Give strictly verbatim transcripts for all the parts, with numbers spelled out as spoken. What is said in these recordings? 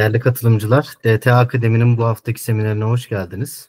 Değerli katılımcılar, D T A Akademi'nin bu haftaki seminerine hoş geldiniz.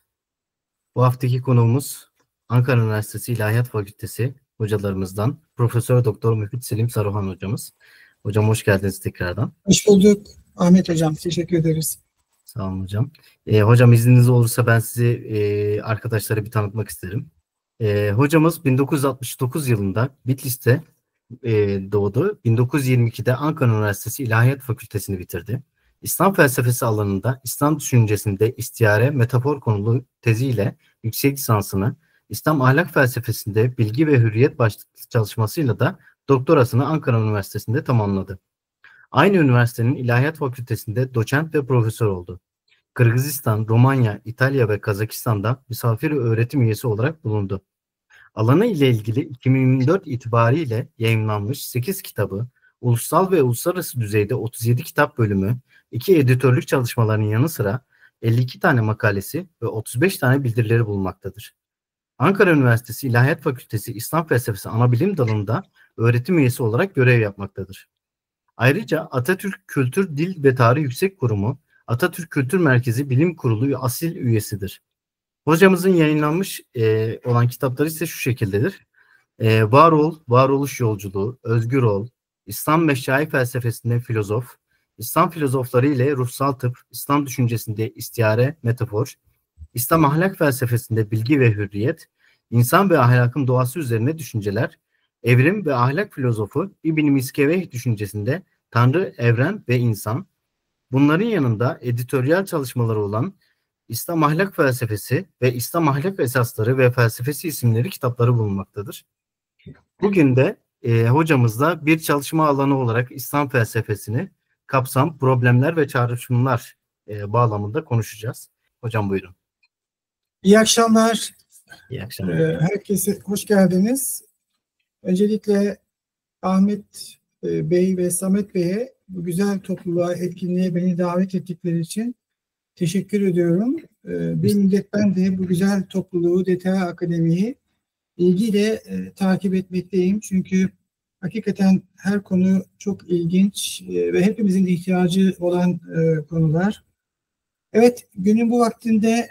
Bu haftaki konuğumuz Ankara Üniversitesi İlahiyat Fakültesi hocalarımızdan Profesör Doktor Müfit Selim Saruhan hocamız. Hocam hoş geldiniz tekrardan. Hoş bulduk Ahmet hocam. Teşekkür ederiz. Sağ olun hocam. E, hocam izniniz olursa ben sizi e, arkadaşlara bir tanıtmak isterim. E, hocamız bin dokuz yüz altmış dokuz yılında Bitlis'te e, doğdu. bin dokuz yüz yirmi ikide Ankara Üniversitesi İlahiyat Fakültesini bitirdi. İslam felsefesi alanında İslam düşüncesinde istiyare, metafor konulu teziyle yüksek lisansını, İslam ahlak felsefesinde bilgi ve hürriyet başlıklı çalışmasıyla da doktorasını Ankara Üniversitesi'nde tamamladı. Aynı üniversitenin İlahiyat Fakültesinde doçent ve profesör oldu. Kırgızistan, Romanya, İtalya ve Kazakistan'da misafir öğretim üyesi olarak bulundu. Alanı ile ilgili iki bin yirmi dört itibariyle yayımlanmış sekiz kitabı, ulusal ve uluslararası düzeyde otuz yedi kitap bölümü, iki editörlük çalışmalarının yanı sıra elli iki tane makalesi ve otuz beş tane bildirileri bulunmaktadır. Ankara Üniversitesi İlahiyat Fakültesi İslam Felsefesi Anabilim Dalı'nda öğretim üyesi olarak görev yapmaktadır. Ayrıca Atatürk Kültür, Dil ve Tarih Yüksek Kurumu, Atatürk Kültür Merkezi Bilim Kurulu asil üyesidir. Hocamızın yayınlanmış e, olan kitapları ise şu şekildedir. E, Var ol, Varoluş Yolculuğu, Özgür ol, İslam Meşayi Felsefesinde Filozof, İslam Filozofları ile Ruhsal Tıp, İslam Düşüncesinde İstiyare, Metafor, İslam Ahlak Felsefesinde Bilgi ve Hürriyet, İnsan ve Ahlakın Doğası Üzerine Düşünceler, Evrim ve Ahlak Filozofu İbn Miskeveh Düşüncesinde Tanrı, Evren ve İnsan. Bunların yanında editoryal çalışmaları olan İslam Ahlak Felsefesi ve İslam Ahlak Esasları ve Felsefesi isimleri kitapları bulunmaktadır. Bugün de e, hocamızla bir çalışma alanı olarak İslam felsefesini kapsam, problemler ve çağrışımlar e, bağlamında konuşacağız. Hocam buyurun. İyi akşamlar. İyi akşamlar. Ee, herkese hoş geldiniz. Öncelikle Ahmet e, Bey ve Samet Bey'e bu güzel topluluğa, etkinliğe beni davet ettikleri için teşekkür ediyorum. Ee, bir müddet ben de bu güzel topluluğu, D T A Akademi'yi ilgiyle e, takip etmekteyim. Çünkü hakikaten her konu çok ilginç e, ve hepimizin ihtiyacı olan e, konular. Evet, günün bu vaktinde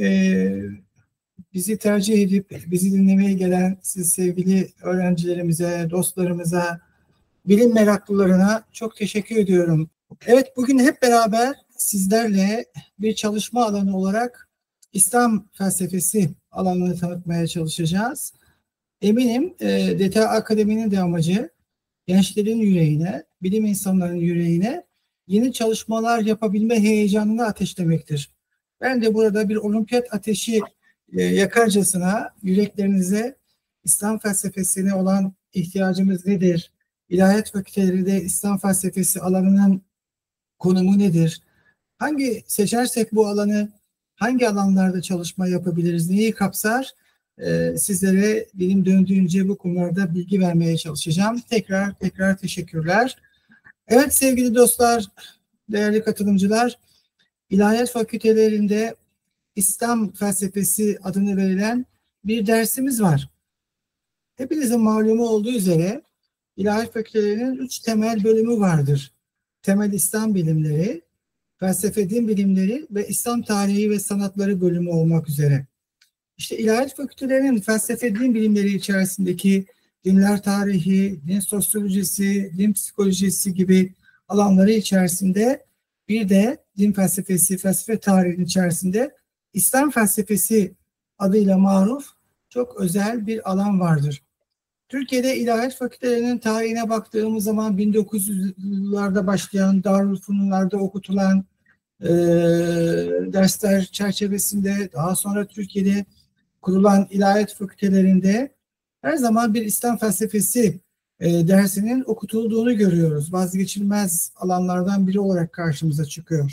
e, bizi tercih edip bizi dinlemeye gelen siz sevgili öğrencilerimize, dostlarımıza, bilim meraklılarına çok teşekkür ediyorum. Evet, bugün hep beraber sizlerle bir çalışma alanı olarak İslam felsefesi alanını tanıtmaya çalışacağız. Eminim e, D T A Akademi'nin de amacı gençlerin yüreğine, bilim insanlarının yüreğine yeni çalışmalar yapabilme heyecanını ateşlemektir. Ben de burada bir olimpiyat ateşi e, yakarcasına yüreklerinize İslam felsefesine olan ihtiyacımız nedir? İlahiyat fakültelerinde İslam felsefesi alanının konumu nedir? Hangi seçersek bu alanı hangi alanlarda çalışma yapabiliriz? Neyi kapsar? Ee, sizlere dilim döndüğünce bu konularda bilgi vermeye çalışacağım. Tekrar tekrar teşekkürler. Evet sevgili dostlar, değerli katılımcılar, İlahiyat fakültelerinde İslam felsefesi adını verilen bir dersimiz var. Hepinizin malumu olduğu üzere İlahiyat fakültelerinin üç temel bölümü vardır. Temel İslam bilimleri, felsefe din bilimleri ve İslam tarihi ve sanatları bölümü olmak üzere. İşte İlahiyat fakültelerinin felsefe din bilimleri içerisindeki dinler tarihi, din sosyolojisi, din psikolojisi gibi alanları içerisinde bir de din felsefesi, felsefe tarihinin içerisinde İslam felsefesi adıyla maruf çok özel bir alan vardır. Türkiye'de ilahiyat fakültelerinin tarihine baktığımız zaman bin dokuz yüzlerde başlayan, Darülfünunlarda okutulan e, dersler çerçevesinde daha sonra Türkiye'de kurulan ilahiyat fakültelerinde her zaman bir İslam felsefesi e, dersinin okutulduğunu görüyoruz. Vazgeçilmez alanlardan biri olarak karşımıza çıkıyor.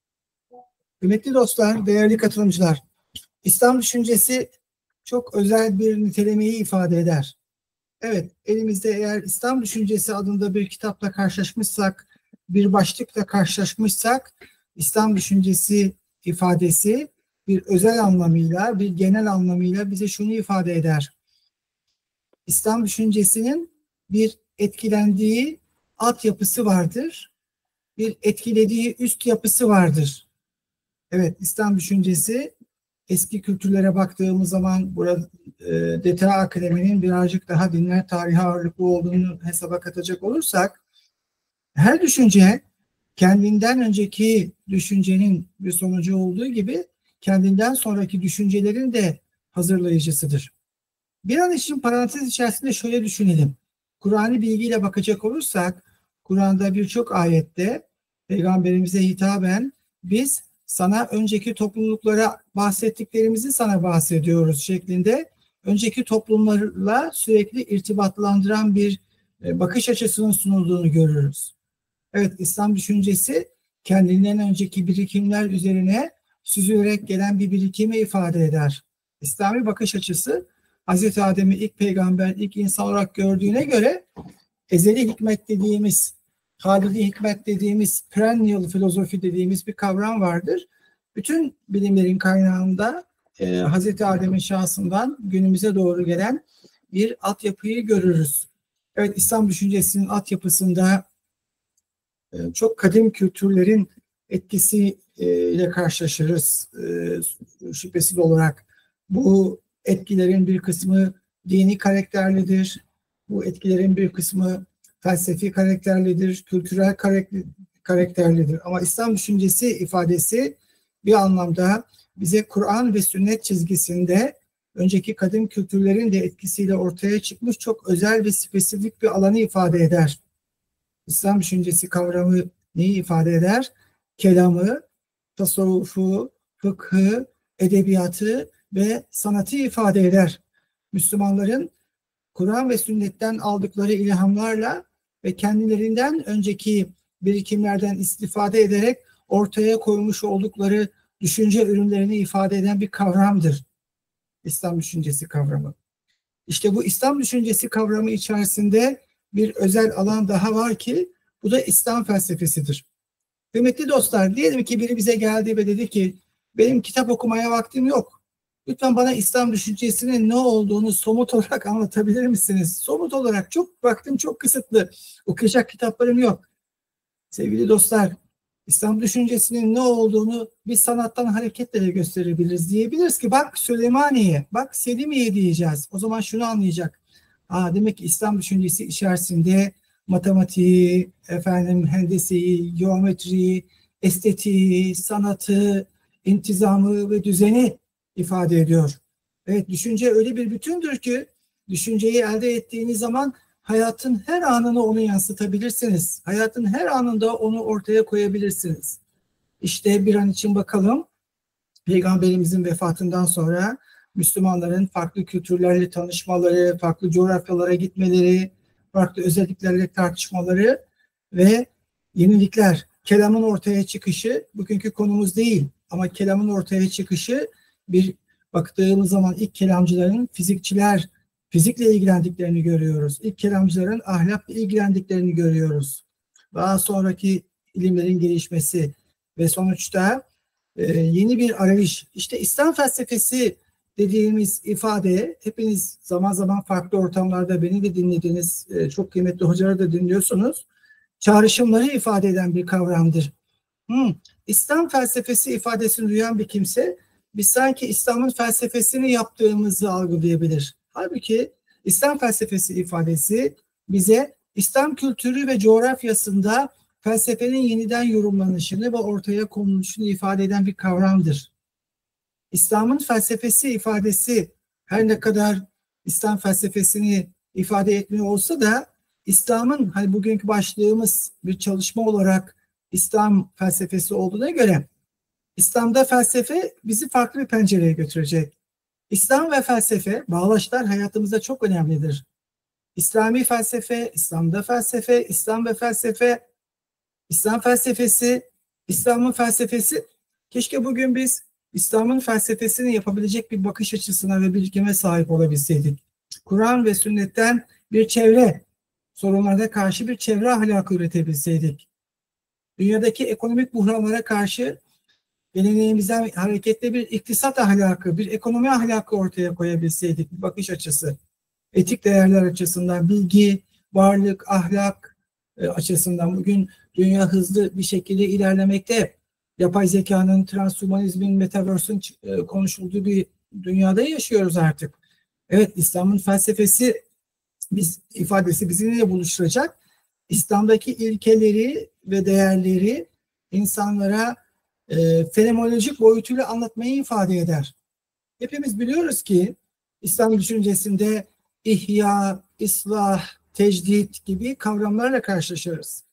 Kıymetli dostlar, değerli katılımcılar, İslam düşüncesi çok özel bir nitelemeyi ifade eder. Evet, elimizde eğer İslam düşüncesi adında bir kitapla karşılaşmışsak, bir başlıkla karşılaşmışsak, İslam düşüncesi ifadesi bir özel anlamıyla, bir genel anlamıyla bize şunu ifade eder. İslam düşüncesinin bir etkilendiği altyapısı vardır. bir etkilediği üst yapısı vardır. Evet, İslam düşüncesi eski kültürlere baktığımız zaman burada e, D T A Akademi'nin birazcık daha dinler tarihi ağırlıklı olduğunu hesaba katacak olursak, her düşünce kendinden önceki düşüncenin bir sonucu olduğu gibi kendinden sonraki düşüncelerin de hazırlayıcısıdır. Bir an için parantez içerisinde şöyle düşünelim. Kur'an'ı bilgiyle bakacak olursak, Kur'an'da birçok ayette Peygamberimize hitaben biz sana önceki topluluklara bahsettiklerimizi sana bahsediyoruz şeklinde önceki toplumlarla sürekli irtibatlandıran bir bakış açısının sunulduğunu görürüz. Evet, İslam düşüncesi kendinden önceki birikimler üzerine süzülerek gelen bir birikimi ifade eder. İslami bakış açısı Hazreti Adem'i ilk peygamber, ilk insan olarak gördüğüne göre ezeli hikmet dediğimiz, halidi hikmet dediğimiz, perennial filozofi dediğimiz bir kavram vardır. Bütün bilimlerin kaynağında e, Hazreti Adem'in şahsından günümüze doğru gelen bir altyapıyı görürüz. Evet, İslam düşüncesinin altyapısında e, çok kadim kültürlerin etkisiyle karşılaşırız e, şüphesiz olarak. Bu etkilerin bir kısmı dini karakterlidir. Bu etkilerin bir kısmı felsefi karakterlidir, kültürel karakterlidir. Ama İslam düşüncesi ifadesi bir anlamda bize Kur'an ve sünnet çizgisinde önceki kadim kültürlerin de etkisiyle ortaya çıkmış çok özel ve spesifik bir alanı ifade eder. İslam düşüncesi kavramı neyi ifade eder? Kelamı, tasavvufu, fıkhı, edebiyatı ve sanatı ifade eder. Müslümanların Kur'an ve sünnetten aldıkları ilhamlarla ve kendilerinden önceki birikimlerden istifade ederek ortaya koymuş oldukları düşünce ürünlerini ifade eden bir kavramdır İslam düşüncesi kavramı. İşte bu İslam düşüncesi kavramı içerisinde bir özel alan daha var ki bu da İslam felsefesidir. Kıymetli dostlar, diyelim ki biri bize geldi ve dedi ki benim kitap okumaya vaktim yok. Lütfen bana İslam düşüncesinin ne olduğunu somut olarak anlatabilir misiniz? Somut olarak çok vaktim çok kısıtlı. Okuyacak kitaplarım yok. Sevgili dostlar, İslam düşüncesinin ne olduğunu biz sanattan hareketle de gösterebiliriz. Diyebiliriz ki bak Süleymaniye, bak Selimiye diyeceğiz. O zaman şunu anlayacak. Aa, demek ki İslam düşüncesi içerisinde matematiği, efendim mühendisliği, geometriyi, estetiği, sanatı, intizamı ve düzeni ifade ediyor. Evet, düşünce öyle bir bütündür ki düşünceyi elde ettiğiniz zaman hayatın her anını onu yansıtabilirsiniz. Hayatın her anında onu ortaya koyabilirsiniz. İşte bir an için bakalım. Peygamberimizin vefatından sonra Müslümanların farklı kültürlerle tanışmaları, farklı coğrafyalara gitmeleri, farklı özelliklerle tartışmaları ve yenilikler, kelamın ortaya çıkışı bugünkü konumuz değil ama kelamın ortaya çıkışı bir baktığımız zaman ilk kelamcıların fizikçiler, fizikle ilgilendiklerini görüyoruz. İlk kelamcıların ahlakla ilgilendiklerini görüyoruz. Daha sonraki ilimlerin gelişmesi ve sonuçta e, yeni bir arayış. İşte İslam felsefesi dediğimiz ifade, hepiniz zaman zaman farklı ortamlarda beni de dinlediniz, e, çok kıymetli hocaları da dinliyorsunuz. Çağrışımları ifade eden bir kavramdır. Hmm. İslam felsefesi ifadesini duyan bir kimse, biz sanki İslam'ın felsefesini yaptığımızı algılayabilir. Halbuki İslam felsefesi ifadesi bize İslam kültürü ve coğrafyasında felsefenin yeniden yorumlanışını ve ortaya konuluşunu ifade eden bir kavramdır. İslam'ın felsefesi ifadesi her ne kadar İslam felsefesini ifade etmiyor olsa da İslam'ın hani bugünkü başlığımız bir çalışma olarak İslam felsefesi olduğuna göre İslam'da felsefe bizi farklı bir pencereye götürecek. İslam ve felsefe, bağlaçlar hayatımızda çok önemlidir. İslami felsefe, İslam'da felsefe, İslam ve felsefe, İslam felsefesi, İslam'ın felsefesi. Keşke bugün biz İslam'ın felsefesini yapabilecek bir bakış açısına ve birikime sahip olabilseydik. Kur'an ve sünnetten bir çevre, sorunlara karşı bir çevre ahlakı üretebilseydik. Dünyadaki ekonomik buhranlara karşı geleneğimizden hareketle bir iktisat ahlakı, bir ekonomi ahlakı ortaya koyabilseydik, bir bakış açısı. Etik değerler açısından bilgi, varlık, ahlak, e, açısından. Bugün dünya hızlı bir şekilde ilerlemekte. Yapay zekanın, transhumanizmin, metaverse'ün e, konuşulduğu bir dünyada yaşıyoruz artık. Evet, İslam'ın felsefesi biz ifadesi bizimle buluşturacak. İslam'daki ilkeleri ve değerleri insanlara e, fenomenolojik boyutuyla anlatmayı ifade eder. Hepimiz biliyoruz ki İslam düşüncesinde ihya, ıslah, tecdit gibi kavramlarla karşılaşırız.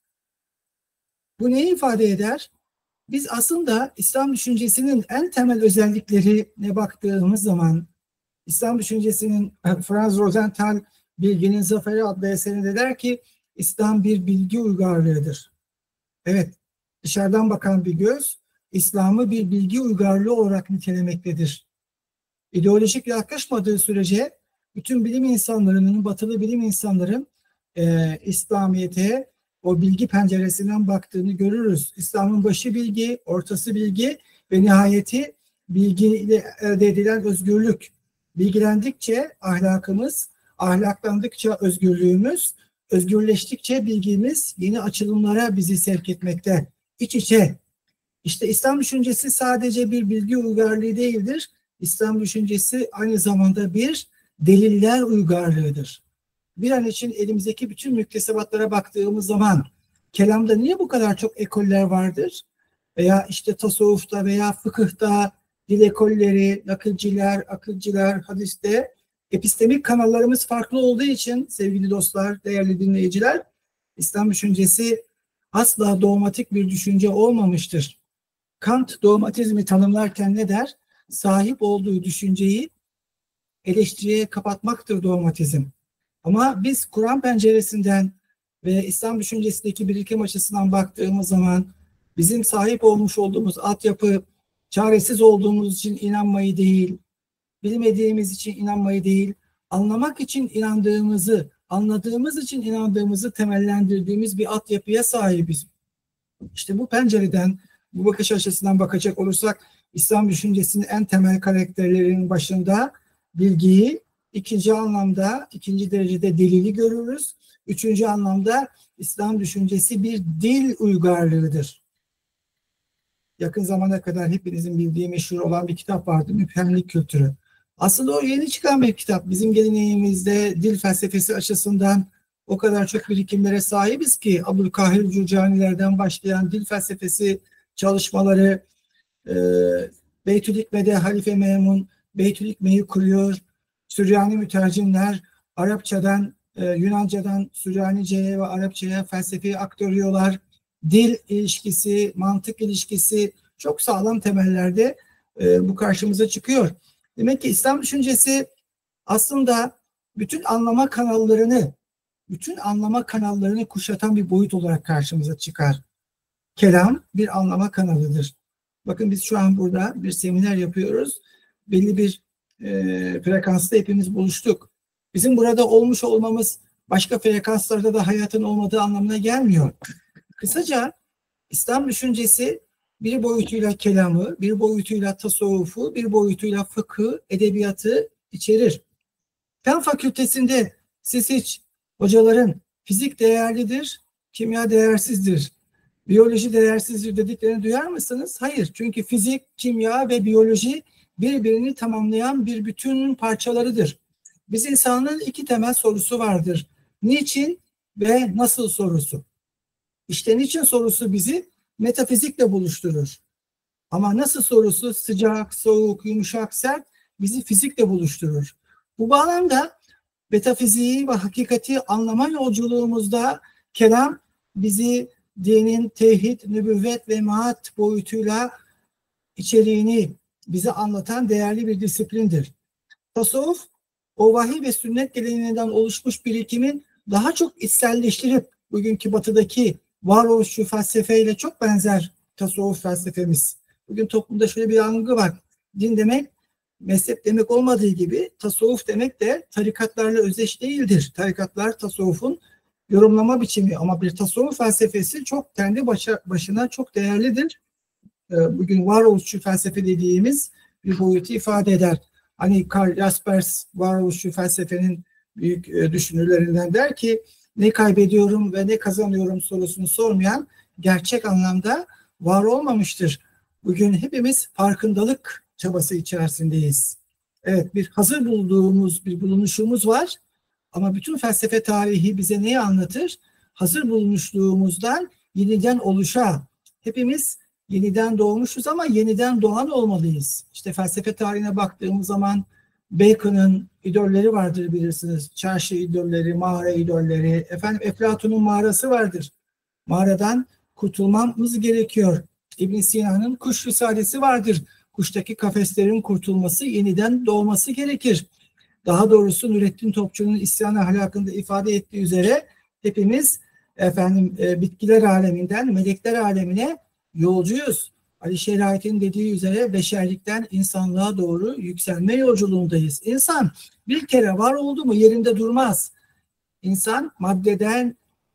Bu neyi ifade eder? Biz aslında İslam düşüncesinin en temel özelliklerine baktığımız zaman İslam düşüncesinin Franz Rosenthal Bilginin Zaferi adlı eserinde der ki İslam bir bilgi uygarlığıdır. Evet, dışarıdan bakan bir göz İslam'ı bir bilgi uygarlığı olarak nitelemektedir. İdeolojik yaklaşmadığı sürece bütün bilim insanlarının, batılı bilim insanların e, İslamiyet'e o bilgi penceresinden baktığını görürüz. İslam'ın başı bilgi, ortası bilgi ve nihayeti bilgiyle elde edilen özgürlük. Bilgilendikçe ahlakımız, ahlaklandıkça özgürlüğümüz, özgürleştikçe bilgimiz yeni açılımlara bizi sevk etmekte. İç içe. İşte İslam düşüncesi sadece bir bilgi uygarlığı değildir. İslam düşüncesi aynı zamanda bir deliller uygarlığıdır. Bir an için elimizdeki bütün müktesebatlara baktığımız zaman kelamda niye bu kadar çok ekoller vardır? Veya işte tasavvufta veya fıkıhta dil ekolleri, nakılciler, akılcılar, hadiste epistemik kanallarımız farklı olduğu için sevgili dostlar, değerli dinleyiciler, İslam düşüncesi asla dogmatik bir düşünce olmamıştır. Kant dogmatizmi tanımlarken ne der? Sahip olduğu düşünceyi eleştiriye kapatmaktır dogmatizm. Ama biz Kur'an penceresinden ve İslam düşüncesindeki birikim açısından baktığımız zaman bizim sahip olmuş olduğumuz altyapı çaresiz olduğumuz için inanmayı değil, bilmediğimiz için inanmayı değil, anlamak için inandığımızı, anladığımız için inandığımızı temellendirdiğimiz bir altyapıya sahibiz. İşte bu pencereden, bu bakış açısından bakacak olursak İslam düşüncesinin en temel karakterlerinin başında bilgiyi, ikinci anlamda, ikinci derecede delili görürüz. Üçüncü anlamda İslam düşüncesi bir dil uygarlığıdır. Yakın zamana kadar hepinizin bildiği meşhur olan bir kitap vardı, Müphemlik Kültürü. Aslında o yeni çıkan bir kitap. Bizim geleneğimizde dil felsefesi açısından o kadar çok birikimlere sahibiz ki Abdülkahir Cürcanilerden başlayan dil felsefesi çalışmaları, e, Beytül Hikme'de Halife Memun Beytül Hikme'yi kuruyor. Süryani mütercimler Arapçadan, e, Yunancadan Süryanice'ye ve Arapça'ya felsefeyi aktarıyorlar. Dil ilişkisi, mantık ilişkisi çok sağlam temellerde e, bu karşımıza çıkıyor. Demek ki İslam düşüncesi aslında bütün anlama kanallarını, bütün anlama kanallarını kuşatan bir boyut olarak karşımıza çıkar. Kelam bir anlama kanalıdır. Bakın biz şu an burada bir seminer yapıyoruz. Belli bir e, frekansta hepimiz buluştuk. Bizim burada olmuş olmamız başka frekanslarda da hayatın olmadığı anlamına gelmiyor. Kısaca İslam düşüncesi bir boyutuyla kelamı, bir boyutuyla tasavvufu, bir boyutuyla fıkhı, edebiyatı içerir. Fen fakültesinde siz hiç hocaların fizik değerlidir, kimya değersizdir, biyoloji değersizdir dediklerini duyar mısınız? Hayır. Çünkü fizik, kimya ve biyoloji birbirini tamamlayan bir bütünün parçalarıdır. Biz insanlığın iki temel sorusu vardır. Niçin ve nasıl sorusu. İşte niçin sorusu bizi metafizikle buluşturur. Ama nasıl sorusu sıcak, soğuk, yumuşak, sert bizi fizikle buluşturur. Bu bağlamda metafiziği ve hakikati anlama yolculuğumuzda kelam bizi dinin tevhid, nübüvvet ve maat boyutuyla içeriğini bize anlatan değerli bir disiplindir. Tasavvuf, o vahiy ve sünnet geleneğinden oluşmuş birikimin daha çok içselleştirip bugünkü batıdaki varoluşçu felsefeyle çok benzer tasavvuf felsefemiz. Bugün toplumda şöyle bir algı var. Din demek mezhep demek olmadığı gibi tasavvuf demek de tarikatlarla özdeş değildir. Tarikatlar tasavvufun yorumlama biçimi ama bir tasavvuf felsefesi çok kendi başa, başına çok değerlidir. Bugün varoluşçu felsefe dediğimiz bir boyutu ifade eder. Hani Karl Jaspers varoluşçu felsefenin büyük düşünürlerinden der ki ne kaybediyorum ve ne kazanıyorum sorusunu sormayan gerçek anlamda var olmamıştır. Bugün hepimiz farkındalık çabası içerisindeyiz. Evet, bir hazır bulduğumuz bir bulunuşumuz var ama bütün felsefe tarihi bize neyi anlatır? Hazır bulunuşluğumuzdan yeniden oluşa. Hepimiz yeniden doğmuşuz ama yeniden doğan olmalıyız. İşte felsefe tarihine baktığımız zaman Bacon'ın idolleri vardır bilirsiniz. Çarşı idolleri, mağara idolleri. Efendim Eflatun'un mağarası vardır. Mağaradan kurtulmamız gerekiyor. İbn Sina'nın kuş risalesi vardır. Kuştaki kafeslerin kurtulması, yeniden doğması gerekir. Daha doğrusu Nurettin Topçu'nun İsyan Ahlakı'nda ifade ettiği üzere hepimiz efendim e, bitkiler aleminden melekler alemine yolcuyuz. Ali Şerahit'in dediği üzere beşerlikten insanlığa doğru yükselme yolculuğundayız. İnsan bir kere var oldu mu yerinde durmaz. İnsan maddeden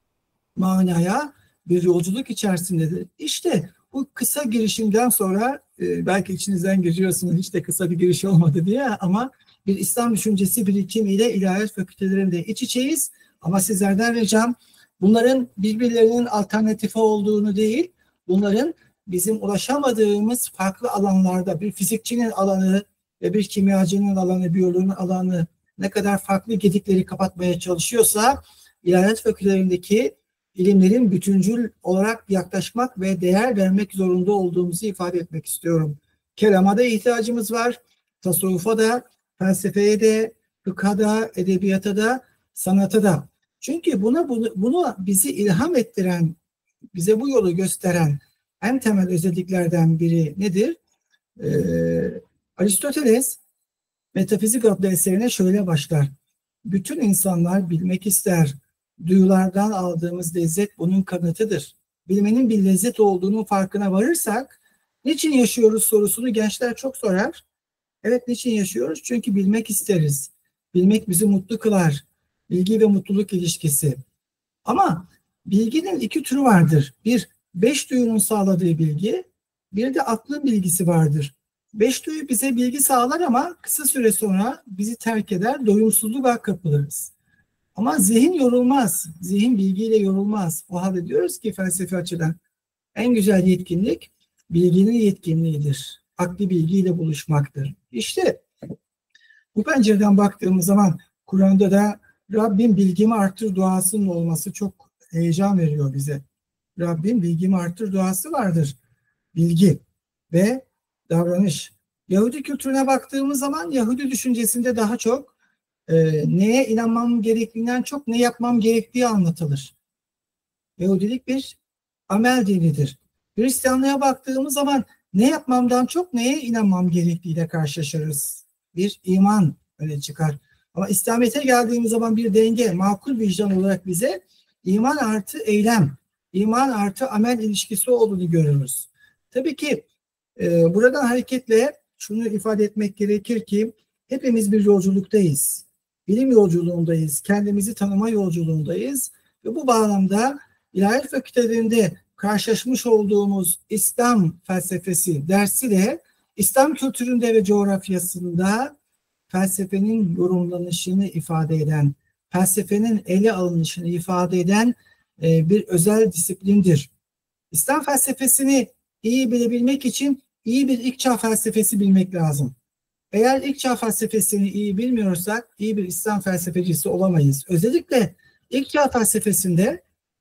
manaya bir yolculuk içerisindedir. İşte bu kısa girişimden sonra e, belki içinizden geçiyorsunuz hiç de kısa bir giriş olmadı diye ama bir İslam düşüncesi birikimiyle ilahiyat fakültelerinde iç içeyiz. Ama sizlerden ricam bunların birbirlerinin alternatifi olduğunu değil, bunların bizim ulaşamadığımız farklı alanlarda bir fizikçinin alanı ve bir kimyacının alanı, biyoloğun alanı ne kadar farklı gedikleri kapatmaya çalışıyorsa ilahiyat fakültelerindeki ilimlerin bütüncül olarak yaklaşmak ve değer vermek zorunda olduğumuzu ifade etmek istiyorum. Kelama da ihtiyacımız var. Tasavvufa da, felsefeye de, fıkha da, edebiyata da, sanata da. Çünkü buna bunu, bunu bizi ilham ettiren, bize bu yolu gösteren en temel özelliklerden biri nedir? Ee, Aristoteles Metafizik adlı eserine şöyle başlar. Bütün insanlar bilmek ister. Duyulardan aldığımız lezzet bunun kanıtıdır. Bilmenin bir lezzet olduğunun farkına varırsak, niçin yaşıyoruz sorusunu gençler çok sorar. Evet, niçin yaşıyoruz? Çünkü bilmek isteriz. Bilmek bizi mutlu kılar. Bilgi ve mutluluk ilişkisi. Ama bilginin iki türü vardır. Bir, beş duyunun sağladığı bilgi, bir de aklın bilgisi vardır. Beş duyu bize bilgi sağlar ama kısa süre sonra bizi terk eder, doyumsuzluğa kapılırız. Ama zihin yorulmaz. Zihin bilgiyle yorulmaz. O halde diyoruz ki felsefi açıdan en güzel yetkinlik bilginin yetkinliğidir. Akli bilgiyle buluşmaktır. İşte bu pencereden baktığımız zaman Kur'an'da da Rabbim bilgimi artır duasının olması çok heyecan veriyor bize. Rabbim bilgimi artır duası vardır. Bilgi ve davranış. Yahudi kültürüne baktığımız zaman Yahudi düşüncesinde daha çok e, neye inanmam gerektiğinden çok ne yapmam gerektiği anlatılır. Yahudilik bir amel dinidir. Hristiyanlığa baktığımız zaman ne yapmamdan çok neye inanmam gerektiğiyle karşılaşırız. Bir iman öne çıkar. Ama İslamiyet'e geldiğimiz zaman bir denge, makul vicdan olarak bize iman artı eylem, iman artı amel ilişkisi olduğunu görürüz. Tabii ki e, buradan hareketle şunu ifade etmek gerekir ki hepimiz bir yolculuktayız. Bilim yolculuğundayız, kendimizi tanıma yolculuğundayız ve bu bağlamda ilahiyat fakültelerinde karşılaşmış olduğumuz İslam felsefesi dersi de İslam kültüründe ve coğrafyasında felsefenin yorumlanışını ifade eden, felsefenin ele alınışını ifade eden e, bir özel disiplindir. İslam felsefesini iyi bilebilmek için iyi bir ilk çağ felsefesi bilmek lazım. Eğer ilk çağ felsefesini iyi bilmiyorsak iyi bir İslam felsefecisi olamayız. Özellikle ilk çağ felsefesinde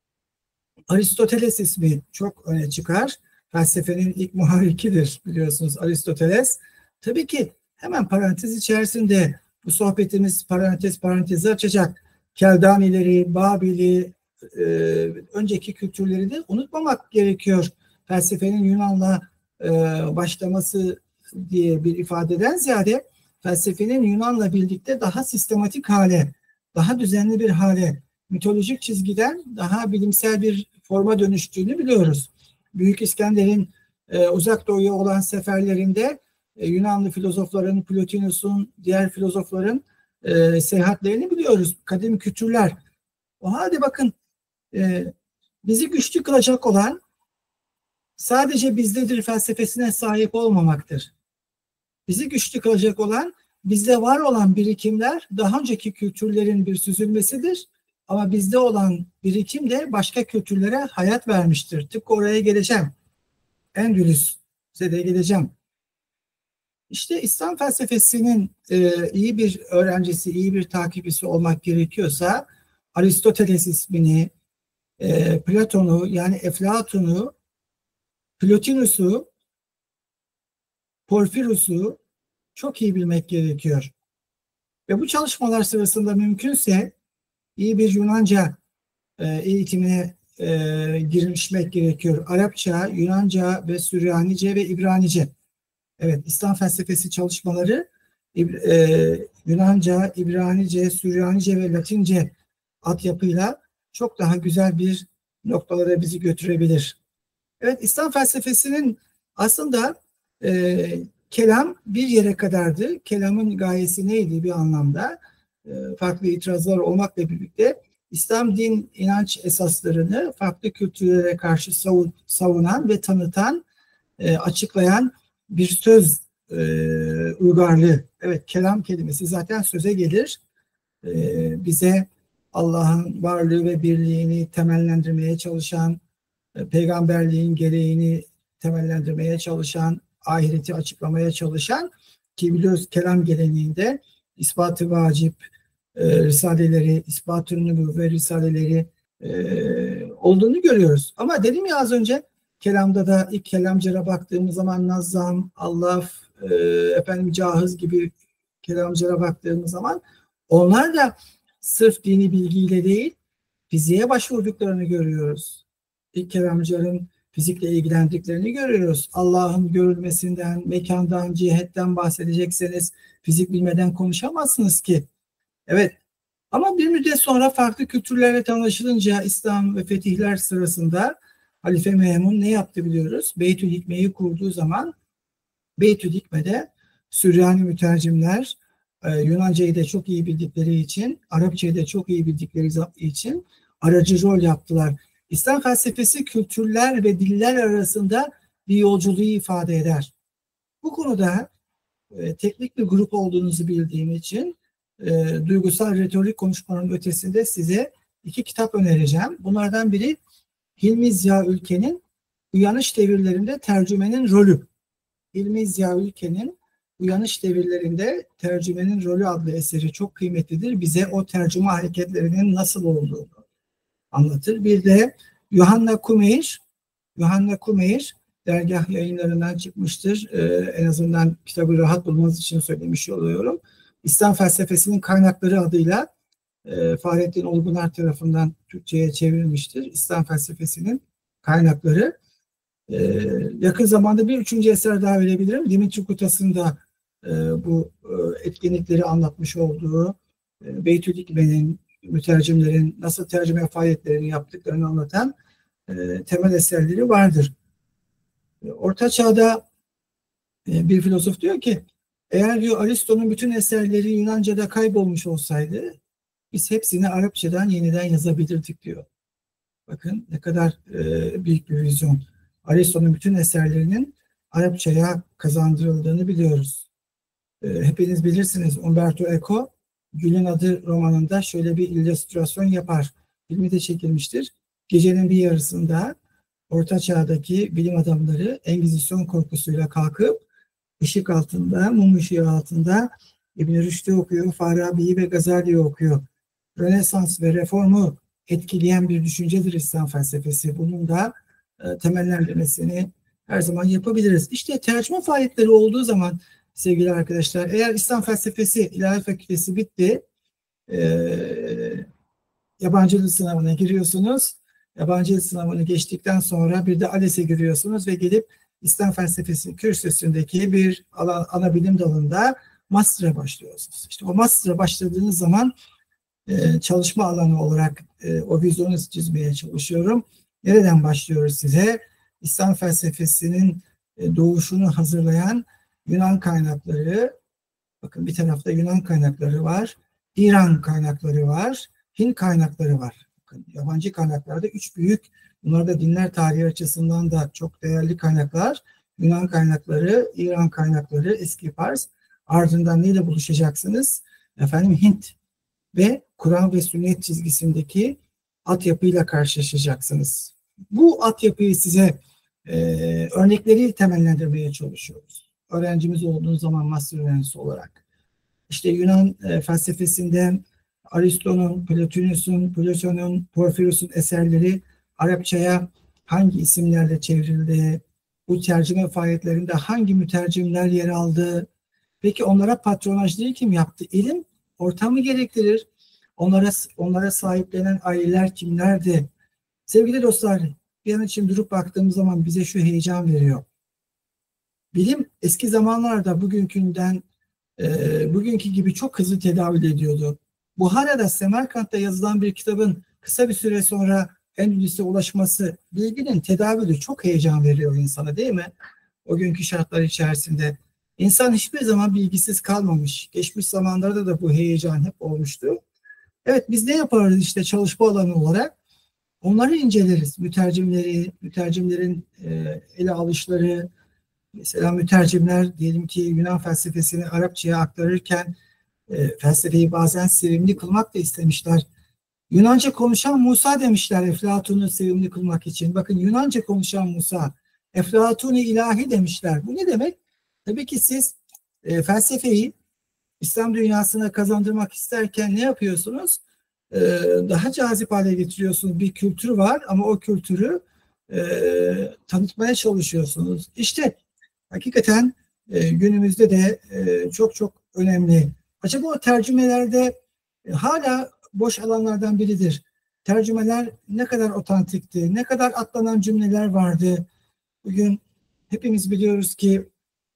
Aristoteles ismi çok öne çıkar. Felsefenin ilk muharrikidir biliyorsunuz Aristoteles. Tabii ki hemen parantez içerisinde bu sohbetimiz parantez parantezi açacak. Keldanileri, Babil'i, e, önceki kültürleri de unutmamak gerekiyor. Felsefenin Yunan'la e, başlaması diye bir ifadeden ziyade felsefenin Yunan'la birlikte daha sistematik hale, daha düzenli bir hale, mitolojik çizgiden daha bilimsel bir forma dönüştüğünü biliyoruz. Büyük İskender'in e, uzak doğuya olan seferlerinde e, Yunanlı filozofların, Plotinus'un, diğer filozofların e, seyahatlerini biliyoruz. Kadim kültürler. O halde bakın e, bizi güçlü kılacak olan sadece bizdedir felsefesine sahip olmamaktır. Bizi güçlü kılacak olan bizde var olan birikimler daha önceki kültürlerin bir süzülmesidir Ama bizde olan birikim de başka kültürlere hayat vermiştir. Tıpkı oraya geleceğim. Endülüs'e de geleceğim. İşte İslam felsefesinin e, iyi bir öğrencisi, iyi bir takipçisi olmak gerekiyorsa Aristoteles ismini, e, Platon'u yani Eflatun'u, Plotinus'u, Porfirus'u çok iyi bilmek gerekiyor. Ve bu çalışmalar sırasında mümkünse iyi bir Yunanca e, eğitimine e, girişmek gerekiyor. Arapça, Yunanca ve Süryanice ve İbranice. Evet, İslam felsefesi çalışmaları e, Yunanca, İbranice, Süryanice ve Latince altyapıyla çok daha güzel bir noktalara bizi götürebilir. Evet, İslam felsefesinin aslında e, kelam bir yere kadardı. Kelamın gayesi neydi bir anlamda? E, farklı itirazlar olmakla birlikte İslam din inanç esaslarını farklı kültürlere karşı savun, savunan ve tanıtan, e, açıklayan bir söz e, uygarlığı. Evet, kelam kelimesi zaten söze gelir. E, bize Allah'ın varlığı ve birliğini temellendirmeye çalışan, e, peygamberliğin gereğini temellendirmeye çalışan, ahireti açıklamaya çalışan, ki biliyoruz kelam geleneğinde ispat-ı vacip e, risaleleri, ispat-ı nübüvve risaleleri e, olduğunu görüyoruz. Ama dedim ya az önce, kelamda da ilk kelamcılara baktığımız zaman Nazzam, Allaf, e, efendim Cahiz gibi kelamcılara baktığımız zaman onlar da sırf dini bilgiyle değil, fiziğe başvurduklarını görüyoruz. İlk kelamcıların fizikle ilgilendiklerini görüyoruz. Allah'ın görülmesinden, mekandan, cihetten bahsedecekseniz fizik bilmeden konuşamazsınız ki. Evet. Ama bir müddet sonra farklı kültürlerle tanışılınca İslam ve fetihler sırasında Halife Memun ne yaptı biliyoruz? Beytül Hikme'yi kurduğu zaman Beytül Hikme'de Süryani mütercimler e, Yunanca'yı da çok iyi bildikleri için, Arapçayı da çok iyi bildikleri için aracı rol yaptılar. İslam felsefesi kültürler ve diller arasında bir yolculuğu ifade eder. Bu konuda e, teknik bir grup olduğunuzu bildiğim için e, duygusal retorik konuşmanın ötesinde size iki kitap önereceğim. Bunlardan biri Hilmi Ziya Ülken'in Uyanış Devirlerinde Tercümenin Rolü. Hilmi Ziya Ülken'in Uyanış Devirlerinde Tercümenin Rolü adlı eseri çok kıymetlidir. Bize o tercüme hareketlerinin nasıl olduğunu anlatır. Bir de Yuhanna Kumeyr, Yuhanna Kumeyr dergah yayınlarından çıkmıştır. Ee, en azından kitabı rahat bulmanız için söylemiş oluyorum. İslam felsefesinin kaynakları adıyla e, Fahrettin Olgunar tarafından Türkçe'ye çevrilmiştir. İslam felsefesinin kaynakları. Ee, yakın zamanda bir üçüncü eser daha verebilirim. Dimitri Kutas'ın da e, bu e, etkinlikleri anlatmış olduğu e, Beytül Hikme'nin, mütercimlerin nasıl tercüme faaliyetlerini yaptıklarını anlatan e, temel eserleri vardır. E, Orta Çağ'da e, bir filozof diyor ki, eğer diyor Aristo'nun bütün eserleri Yunanca'da kaybolmuş olsaydı biz hepsini Arapçadan yeniden yazabilirdik diyor. Bakın ne kadar e, büyük bir vizyon. Aristo'nun bütün eserlerinin Arapçaya kazandırıldığını biliyoruz. E, hepiniz bilirsiniz, Umberto Eco Gül'ün Adı romanında şöyle bir illüstrasyon yapar. Filmi de çekilmiştir. Gecenin bir yarısında Orta Çağ'daki bilim adamları Engizisyon korkusuyla kalkıp ışık altında, mum ışığı altında İbn-i Rüşd'ü okuyor, Farabi'yi ve Gazali'yi okuyor. Rönesans ve reformu etkileyen bir düşüncedir İslam felsefesi. Bunun da e, temellendirmesini her zaman yapabiliriz. İşte tercüme faaliyetleri olduğu zaman sevgili arkadaşlar, eğer İslam felsefesi İlahiyat Fakültesi bitti, e, yabancı dil sınavına giriyorsunuz. Yabancı dil sınavını geçtikten sonra bir de ALES'e giriyorsunuz ve gelip İslam felsefesi kürsüsündeki bir ana, ana bilim dalında master'a başlıyorsunuz. İşte o master'a başladığınız zaman e, çalışma alanı olarak e, o vizyonu çizmeye çalışıyorum. Nereden başlıyoruz size? İslam felsefesinin e, doğuşunu hazırlayan Yunan kaynakları, bakın bir tarafta Yunan kaynakları var, İran kaynakları var, Hint kaynakları var. Bakın, yabancı kaynaklarda üç büyük, bunlar da dinler tarihi açısından da çok değerli kaynaklar. Yunan kaynakları, İran kaynakları, eski Fars. Ardından neyle buluşacaksınız? Efendim Hint ve Kur'an ve sünnet çizgisindeki altyapıyla karşılaşacaksınız. Bu altyapıyı size e, örnekleri temellendirmeye çalışıyoruz. Öğrencimiz olduğunuz zaman master öğrencisi olarak. İşte Yunan e, felsefesinden Aristo'nun, Plotinus'un, Platon'un, Porfiros'un eserleri Arapçaya hangi isimlerle çevrildi, bu tercüme faaliyetlerinde hangi mütercimler yer aldı, peki onlara patronajlığı kim yaptı? İlim ortamı gerektirir. Onlara onlara sahiplenen aileler kimlerdi? Sevgili dostlar, bir an için durup baktığımız zaman bize şu heyecan veriyor. Bilim eski zamanlarda bugünkünden e, bugünkü gibi çok hızlı tedavi ediyordu. Buhara'da, Semerkant'ta yazılan bir kitabın kısa bir süre sonra Endülüs'e ulaşması bilginin tedavülü çok heyecan veriyor insana, değil mi? O günkü şartlar içerisinde. İnsan hiçbir zaman bilgisiz kalmamış. Geçmiş zamanlarda da bu heyecan hep olmuştu. Evet, biz ne yaparız işte çalışma alanı olarak? Onları inceleriz. Mütercimleri, mütercimlerin e, ele alışları, mesela mütercimler diyelim ki Yunan felsefesini Arapçaya aktarırken e, felsefeyi bazen sevimli kılmak da istemişler. Yunanca konuşan Musa demişler Eflatun'u sevimli kılmak için. Bakın, Yunanca konuşan Musa, Eflatun-i ilahi demişler. Bu ne demek? Tabii ki siz e, felsefeyi İslam dünyasına kazandırmak isterken ne yapıyorsunuz? E, daha cazip hale getiriyorsunuz. Bir kültür var ama o kültürü e, tanıtmaya çalışıyorsunuz. İşte hakikaten e, günümüzde de e, çok çok önemli. Acaba o tercümelerde e, hala boş alanlardan biridir. Tercümeler ne kadar otantikti, ne kadar atlanan cümleler vardı. Bugün hepimiz biliyoruz ki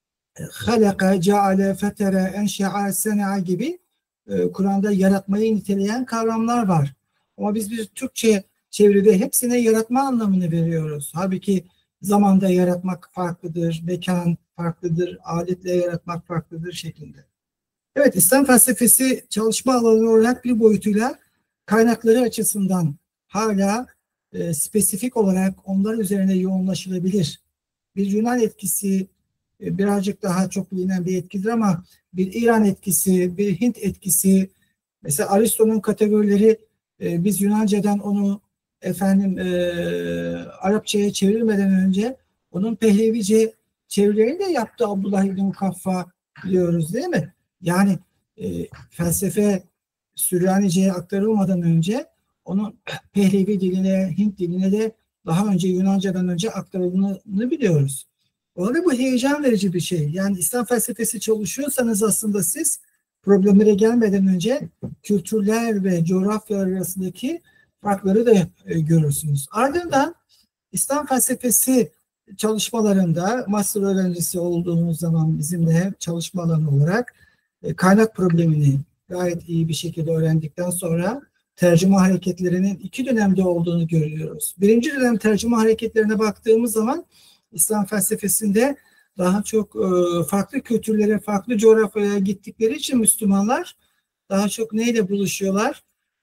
halaka, ceale, fetere, enşe'a, sene'a gibi e, Kur'an'da yaratmayı niteleyen kavramlar var. Ama biz bir Türkçe çeviride hepsine yaratma anlamını veriyoruz. Halbuki zamanda yaratmak farklıdır, mekan farklıdır, aletle yaratmak farklıdır şeklinde. Evet, İslam felsefesi çalışma alanı olarak bir boyutuyla kaynakları açısından hala e, spesifik olarak onlar üzerine yoğunlaşılabilir. Bir Yunan etkisi e, birazcık daha çok bilinen bir etkidir ama bir İran etkisi, bir Hint etkisi, mesela Aristo'nun kategorileri e, biz Yunanca'dan onu efendim e, Arapçaya çevirmeden önce onun Pehlevice çevirilerini de yaptı Abdullah İbni Mukaffa, biliyoruz değil mi? Yani e, felsefe Süryanice'ye aktarılmadan önce onun Pehlevi diline, Hint diline de daha önce Yunanca'dan önce aktarıldığını biliyoruz. Orada bu heyecan verici bir şey. Yani İslam felsefesi çalışıyorsanız aslında siz problemlere gelmeden önce kültürler ve coğrafya arasındaki farkları da e, görürsünüz. Ardından İslam felsefesi çalışmalarında master öğrencisi olduğunuz zaman bizimle çalışma alanı olarak e, kaynak problemini gayet iyi bir şekilde öğrendikten sonra tercüme hareketlerinin iki dönemde olduğunu görüyoruz. Birinci dönem tercüme hareketlerine baktığımız zaman İslam felsefesinde daha çok e, farklı kültürlere, farklı coğrafyaya gittikleri için Müslümanlar daha çok neyle buluşuyorlar?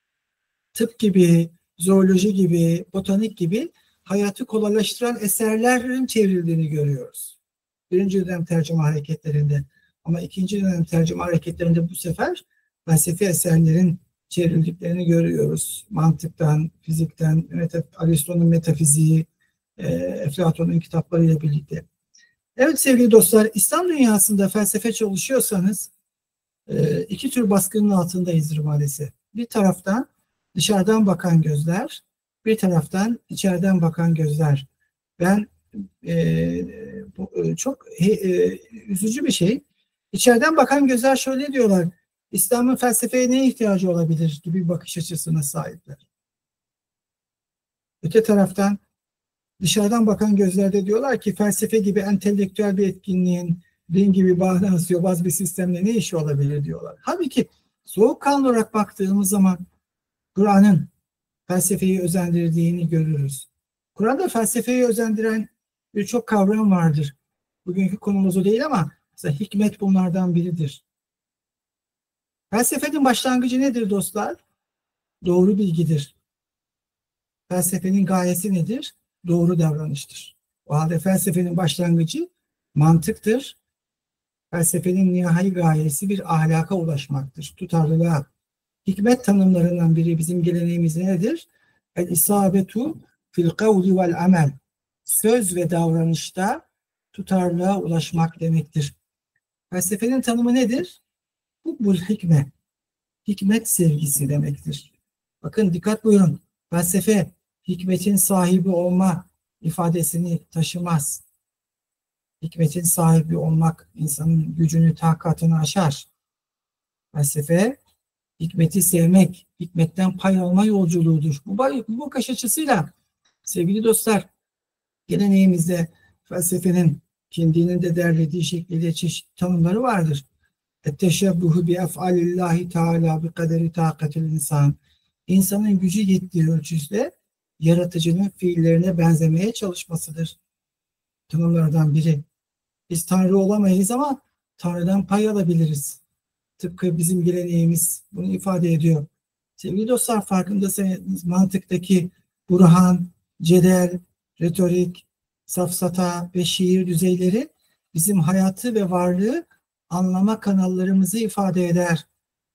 Tıp gibi, zooloji gibi, botanik gibi hayatı kolaylaştıran eserlerin çevrildiğini görüyoruz. Birinci dönem tercüme hareketlerinde. Ama ikinci dönem tercüme hareketlerinde bu sefer felsefi eserlerin çevrildiklerini görüyoruz. Mantıktan, fizikten, Aristo'nun metafiziği, Eflatun'un kitaplarıyla birlikte. Evet sevgili dostlar, İslam dünyasında felsefe çalışıyorsanız iki tür baskının altındayızdır maalesef. Bir taraftan dışarıdan bakan gözler, bir taraftan içeriden bakan gözler. Ben e, bu, çok e, üzücü bir şey. İçeriden bakan gözler şöyle diyorlar: İslam'ın felsefeye ne ihtiyacı olabilir gibi bir bakış açısına sahipler. Öte taraftan dışarıdan bakan gözlerde diyorlar ki felsefe gibi entelektüel bir etkinliğin, din gibi bağnaz, yobaz bir sistemle ne işi olabilir diyorlar. Halbuki soğukkanlı olarak baktığımız zaman Kur'an'ın felsefeyi özendirdiğini görürüz. Kur'an'da felsefeyi özendiren birçok kavram vardır. Bugünkü konumuz o değil ama mesela hikmet bunlardan biridir. Felsefenin başlangıcı nedir dostlar? Doğru bilgidir. Felsefenin gayesi nedir? Doğru davranıştır. O halde felsefenin başlangıcı mantıktır. Felsefenin nihai gayesi bir ahlaka ulaşmaktır, tutarlılığa. Hikmet tanımlarından biri bizim geleneğimizde nedir? El-isabetu fil kavli vel amel. Söz ve davranışta tutarlılığa ulaşmak demektir. Felsefenin tanımı nedir? Hubbul hikme. Hikmet sevgisi demektir. Bakın dikkat buyurun. Felsefe hikmetin sahibi olma ifadesini taşımaz. Hikmetin sahibi olmak insanın gücünü, takatını aşar. Felsefe hikmeti sevmek, hikmetten pay alma yolculuğudur. Bu, bu bakış açısıyla sevgili dostlar, geleneğimizde felsefenin kendinin de derlediği şekliyle çeşitli tanımları vardır. Etteşebbuhu bi ef'alillahi teala bi kaderi takatil insan. İnsanın gücü yettiği ölçüde yaratıcının fiillerine benzemeye çalışmasıdır. Tanımlardan biri. Biz Tanrı olamayız ama Tanrı'dan pay alabiliriz. Tıpkı bizim geleneğimiz bunu ifade ediyor. Sevgili dostlar, farkındaysanız mantıktaki burhan, cedel, retorik, safsata ve şiir düzeyleri bizim hayatı ve varlığı anlama kanallarımızı ifade eder.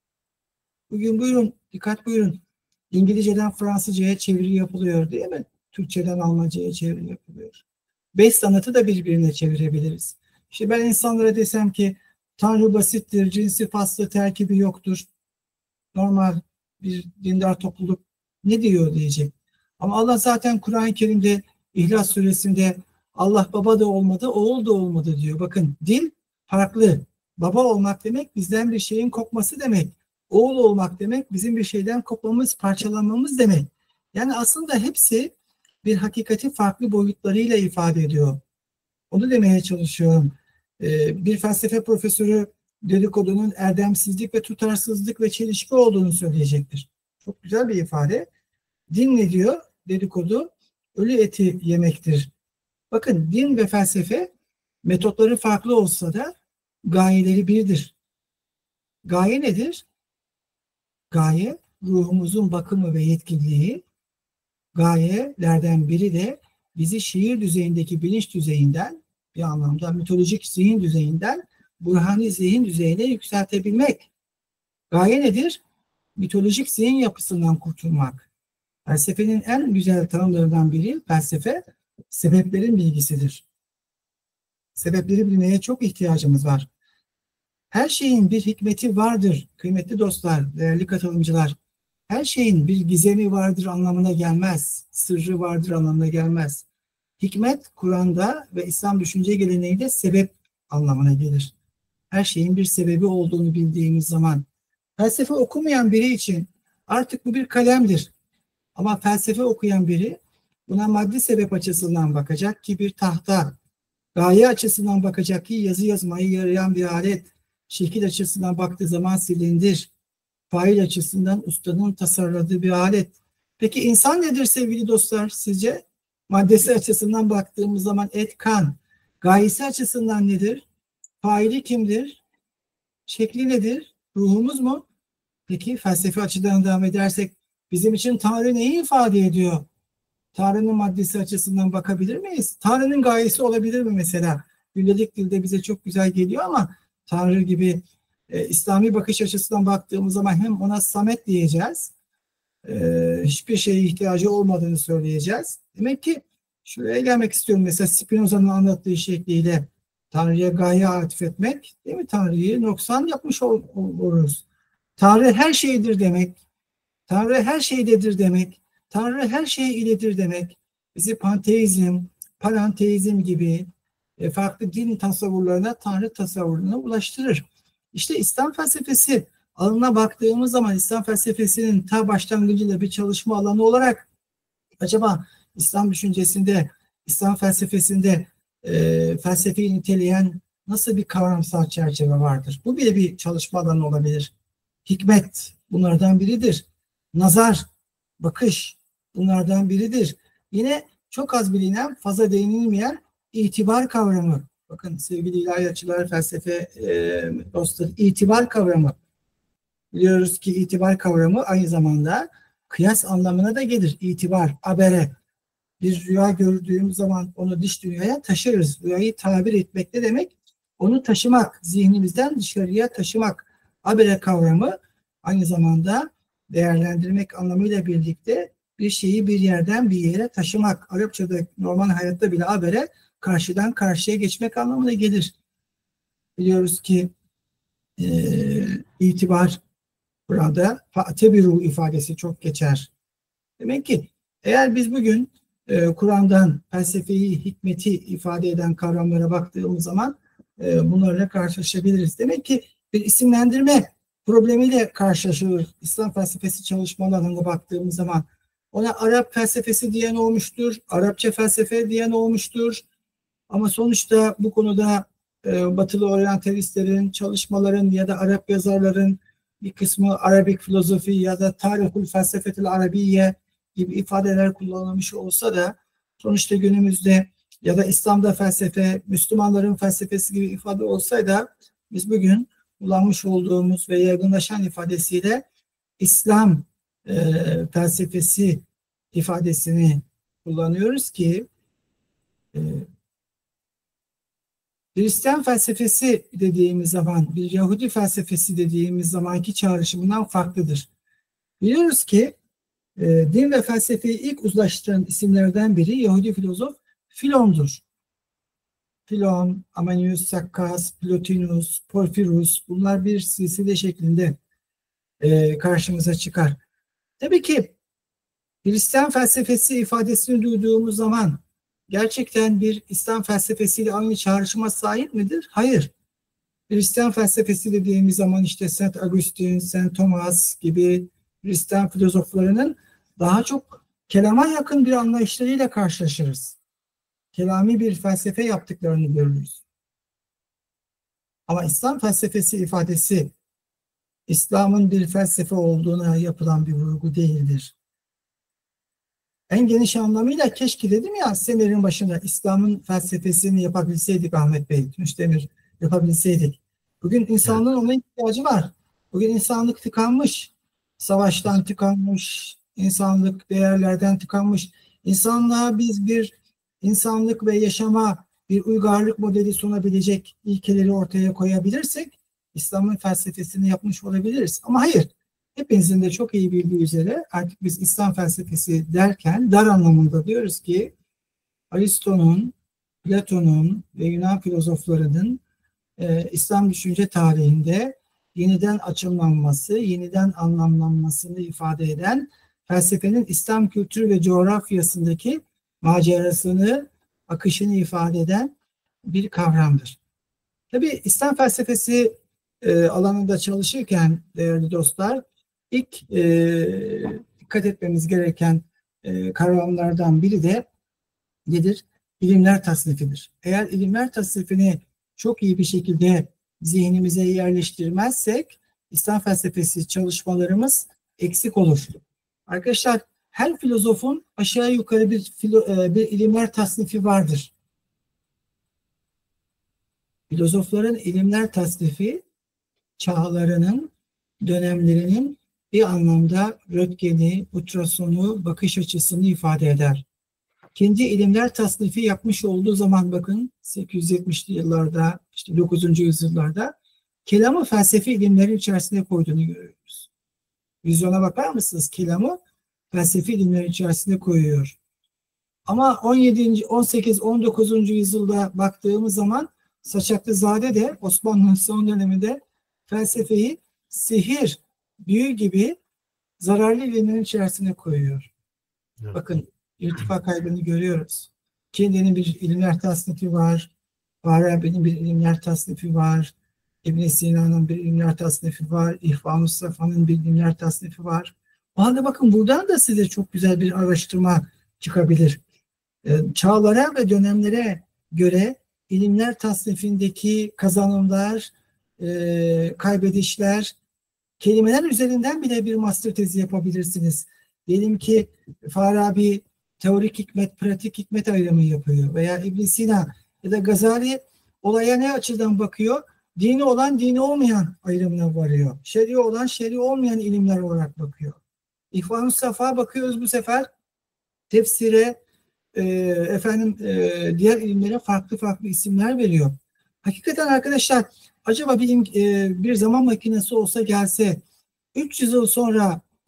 Bugün buyurun, dikkat buyurun. İngilizceden Fransızcaya çeviri yapılıyor değil mi? Türkçeden Almancaya çeviri yapılıyor. Beş sanatı da birbirine çevirebiliriz. İşte ben insanlara desem ki Tanrı basittir, cinsi faslı terkibi yoktur. Normal bir dindar topluluk ne diyor diyecek. Ama Allah zaten Kur'an-ı Kerim'de İhlas Suresinde Allah baba da olmadı, oğul da olmadı diyor. Bakın dil farklı. Baba olmak demek bizden bir şeyin kopması demek. Oğul olmak demek bizim bir şeyden kopmamız, parçalanmamız demek. Yani aslında hepsi bir hakikati farklı boyutlarıyla ifade ediyor. Onu demeye çalışıyorum. Ee, bir felsefe profesörü dedikodunun erdemsizlik ve tutarsızlık ve çelişki olduğunu söyleyecektir. Çok güzel bir ifade. Din ne diyor? Dedikodu ölü eti yemektir. Bakın din ve felsefe metotları farklı olsa da gayeleri birdir. Gaye nedir? Gaye ruhumuzun bakımı ve yetkililiği. Gayelerden biri de bizi şiir düzeyindeki bilinç düzeyinden, bir anlamda mitolojik zihin düzeyinden burhani zihin düzeyine yükseltebilmek. Gaye nedir? Mitolojik zihin yapısından kurtulmak. Felsefenin en güzel tanımlarından biri felsefe sebeplerin bilgisidir. Sebepleri bilmeye çok ihtiyacımız var. Her şeyin bir hikmeti vardır kıymetli dostlar, değerli katılımcılar. Her şeyin bir gizemi vardır anlamına gelmez. Sırrı vardır anlamına gelmez. Hikmet Kur'an'da ve İslam düşünce geleneğinde sebep anlamına gelir. Her şeyin bir sebebi olduğunu bildiğimiz zaman felsefe okumayan biri için artık bu bir kalemdir. Ama felsefe okuyan biri buna maddi sebep açısından bakacak ki bir tahta, gaye açısından bakacak ki yazı yazmayı yarayan bir alet, şekil açısından baktığı zaman silindir, fail açısından ustanın tasarladığı bir alet. Peki insan nedir sevgili dostlar sizce? Maddesi açısından baktığımız zaman et, kan. Gayesi açısından nedir? Faili kimdir? Şekli nedir? Ruhumuz mu? Peki felsefe açıdan devam edersek bizim için Tanrı neyi ifade ediyor? Tanrı'nın maddesi açısından bakabilir miyiz? Tanrı'nın gayesi olabilir mi mesela? Gündelik dilde bize çok güzel geliyor ama Tanrı gibi e, İslami bakış açısından baktığımız zaman hem ona Samet diyeceğiz, e, hiçbir şeye ihtiyacı olmadığını söyleyeceğiz. Demek ki şuraya gelmek istiyorum. Mesela Spinoza'nın anlattığı şekliyle Tanrı'ya gaye atfetmek, değil mi? Tanrı'yı noksan yapmış ol, oluruz. Tanrı her şeydir demek. Tanrı her şeydedir demek. Tanrı her şey iledir demek. Bizi panteizm, paranteizm gibi e, farklı din tasavvurlarına, Tanrı tasavvuruna ulaştırır. İşte İslam felsefesi alanına baktığımız zaman İslam felsefesinin ta başlangıcında bir çalışma alanı olarak acaba İslam düşüncesinde, İslam felsefesinde e, felsefeyi niteleyen nasıl bir kavramsal çerçeve vardır? Bu bile bir çalışma alanı olabilir. Hikmet bunlardan biridir. Nazar, bakış bunlardan biridir. Yine çok az bilinen, fazla değinilmeyen itibar kavramı. Bakın sevgili ilahiyatçılar, felsefe e, dostları, itibar kavramı. Biliyoruz ki itibar kavramı aynı zamanda kıyas anlamına da gelir. İtibar, abere. Bir rüya gördüğümüz zaman onu dış dünyaya taşırız. Rüyayı tabir etmek ne demek? Onu taşımak, zihnimizden dışarıya taşımak. Abere kavramı aynı zamanda değerlendirmek anlamıyla birlikte bir şeyi bir yerden bir yere taşımak. Arapçada normal hayatta bile habere karşıdan karşıya geçmek anlamına gelir. Biliyoruz ki e, itibar burada fa'tebiru ifadesi çok geçer. Demek ki eğer biz bugün e, Kur'an'dan felsefeyi, hikmeti ifade eden kavramlara baktığımız zaman e, bunlarla karşılaşabiliriz. Demek ki bir isimlendirme problemiyle karşılaşıyoruz. İslam felsefesi çalışmalarına baktığımız zaman ona Arap felsefesi diyen olmuştur, Arapça felsefe diyen olmuştur. Ama sonuçta bu konuda e, Batılı oryantalistlerin, çalışmaların ya da Arap yazarların bir kısmı Arabik filozofi ya da tarihul felsefetil arabiye gibi ifadeler kullanılmış olsa da sonuçta günümüzde ya da İslam'da felsefe, Müslümanların felsefesi gibi ifade olsaydı biz bugün kullanmış olduğumuz ve yaygınlaşan ifadesiyle İslam e, felsefesi ifadesini kullanıyoruz ki e, Hristiyan felsefesi dediğimiz zaman, bir Yahudi felsefesi dediğimiz zamanki çağrışımından farklıdır. Biliyoruz ki e, din ve felsefeyi ilk uzlaştıran isimlerden biri Yahudi filozof Filon'dur. Filon, Amanius Sakkas, Plotinus, Porphyros bunlar bir silsile şeklinde e, karşımıza çıkar. Tabii ki Hristiyan felsefesi ifadesini duyduğumuz zaman gerçekten bir İslam felsefesiyle aynı çağrışıma sahip midir? Hayır. Hristiyan felsefesi dediğimiz zaman işte Saint Augustine, Saint Thomas gibi Hristiyan filozoflarının daha çok kelama yakın bir anlayışlarıyla karşılaşırız. Kelami bir felsefe yaptıklarını görürüz. Ama İslam felsefesi ifadesi İslam'ın bir felsefe olduğuna yapılan bir vurgu değildir. En geniş anlamıyla keşke dedim ya semirin başında İslam'ın felsefesini yapabilseydik Ahmet Bey, Tunç Demir yapabilseydik. Bugün insanlığın ona ihtiyacı var. Bugün insanlık tıkanmış. Savaştan tıkanmış. İnsanlık değerlerden tıkanmış. İnsanlığa biz bir insanlık ve yaşama bir uygarlık modeli sunabilecek ilkeleri ortaya koyabilirsek İslam'ın felsefesini yapmış olabiliriz. Ama hayır. Hepinizin de çok iyi bildiği üzere artık biz İslam felsefesi derken dar anlamında diyoruz ki Aristo'nun, Platon'un ve Yunan filozoflarının e, İslam düşünce tarihinde yeniden açımlanması, yeniden anlamlanmasını ifade eden felsefenin İslam kültürü ve coğrafyasındaki macerasını, akışını ifade eden bir kavramdır. Tabii İslam felsefesi e, alanında çalışırken değerli dostlar, İlk e, dikkat etmemiz gereken e, kavramlardan biri de nedir? İlimler tasnifidir. Eğer ilimler tasnifini çok iyi bir şekilde zihnimize yerleştirmezsek İslam felsefesi çalışmalarımız eksik olur. Arkadaşlar her filozofun aşağı yukarı bir, filo, e, bir ilimler tasnifi vardır. Filozofların ilimler tasnifi çağlarının, dönemlerinin bir anlamda röntgeni, ultrasonu, bakış açısını ifade eder. Kendi ilimler tasnifi yapmış olduğu zaman bakın sekiz yüz yetmişli yıllarda, işte dokuzuncu yüzyıllarda kelamı felsefi ilimlerin içerisine koyduğunu görüyoruz. Vizyona bakar mısınız? Kelamı felsefi ilimlerin içerisine koyuyor. Ama on yedinci, on sekiz, on dokuzuncu yüzyılda baktığımız zaman Saçaklızade de Osmanlı'nın son döneminde felsefeyi sihir, büyü gibi zararlı ilimlerin içerisine koyuyor. Evet. Bakın irtifa kaybını görüyoruz. Kendinin bir ilimler tasnifi var. Farabi'nin bir ilimler tasnifi var. İbn Sina'nın bir ilimler tasnifi var. İhvan-ı Safa'nın bir ilimler tasnifi var. O halde bakın buradan da size çok güzel bir araştırma çıkabilir. Çağlara ve dönemlere göre ilimler tasnifindeki kazanımlar, kaybedişler, kelimeler üzerinden bile bir master tezi yapabilirsiniz. Diyelim ki Farabi teorik hikmet, pratik hikmet ayrımı yapıyor veya İbn Sina ya da Gazali olaya ne açıdan bakıyor? Dini olan, dini olmayan ayrımına varıyor. Şer'i olan, şer'i olmayan ilimler olarak bakıyor. İhvan-ı Safa bakıyoruz bu sefer tefsire, e, efendim e, diğer ilimlere farklı farklı isimler veriyor. Hakikaten arkadaşlar acaba bir, e, bir zaman makinesi olsa gelse üç yüz yıl sonra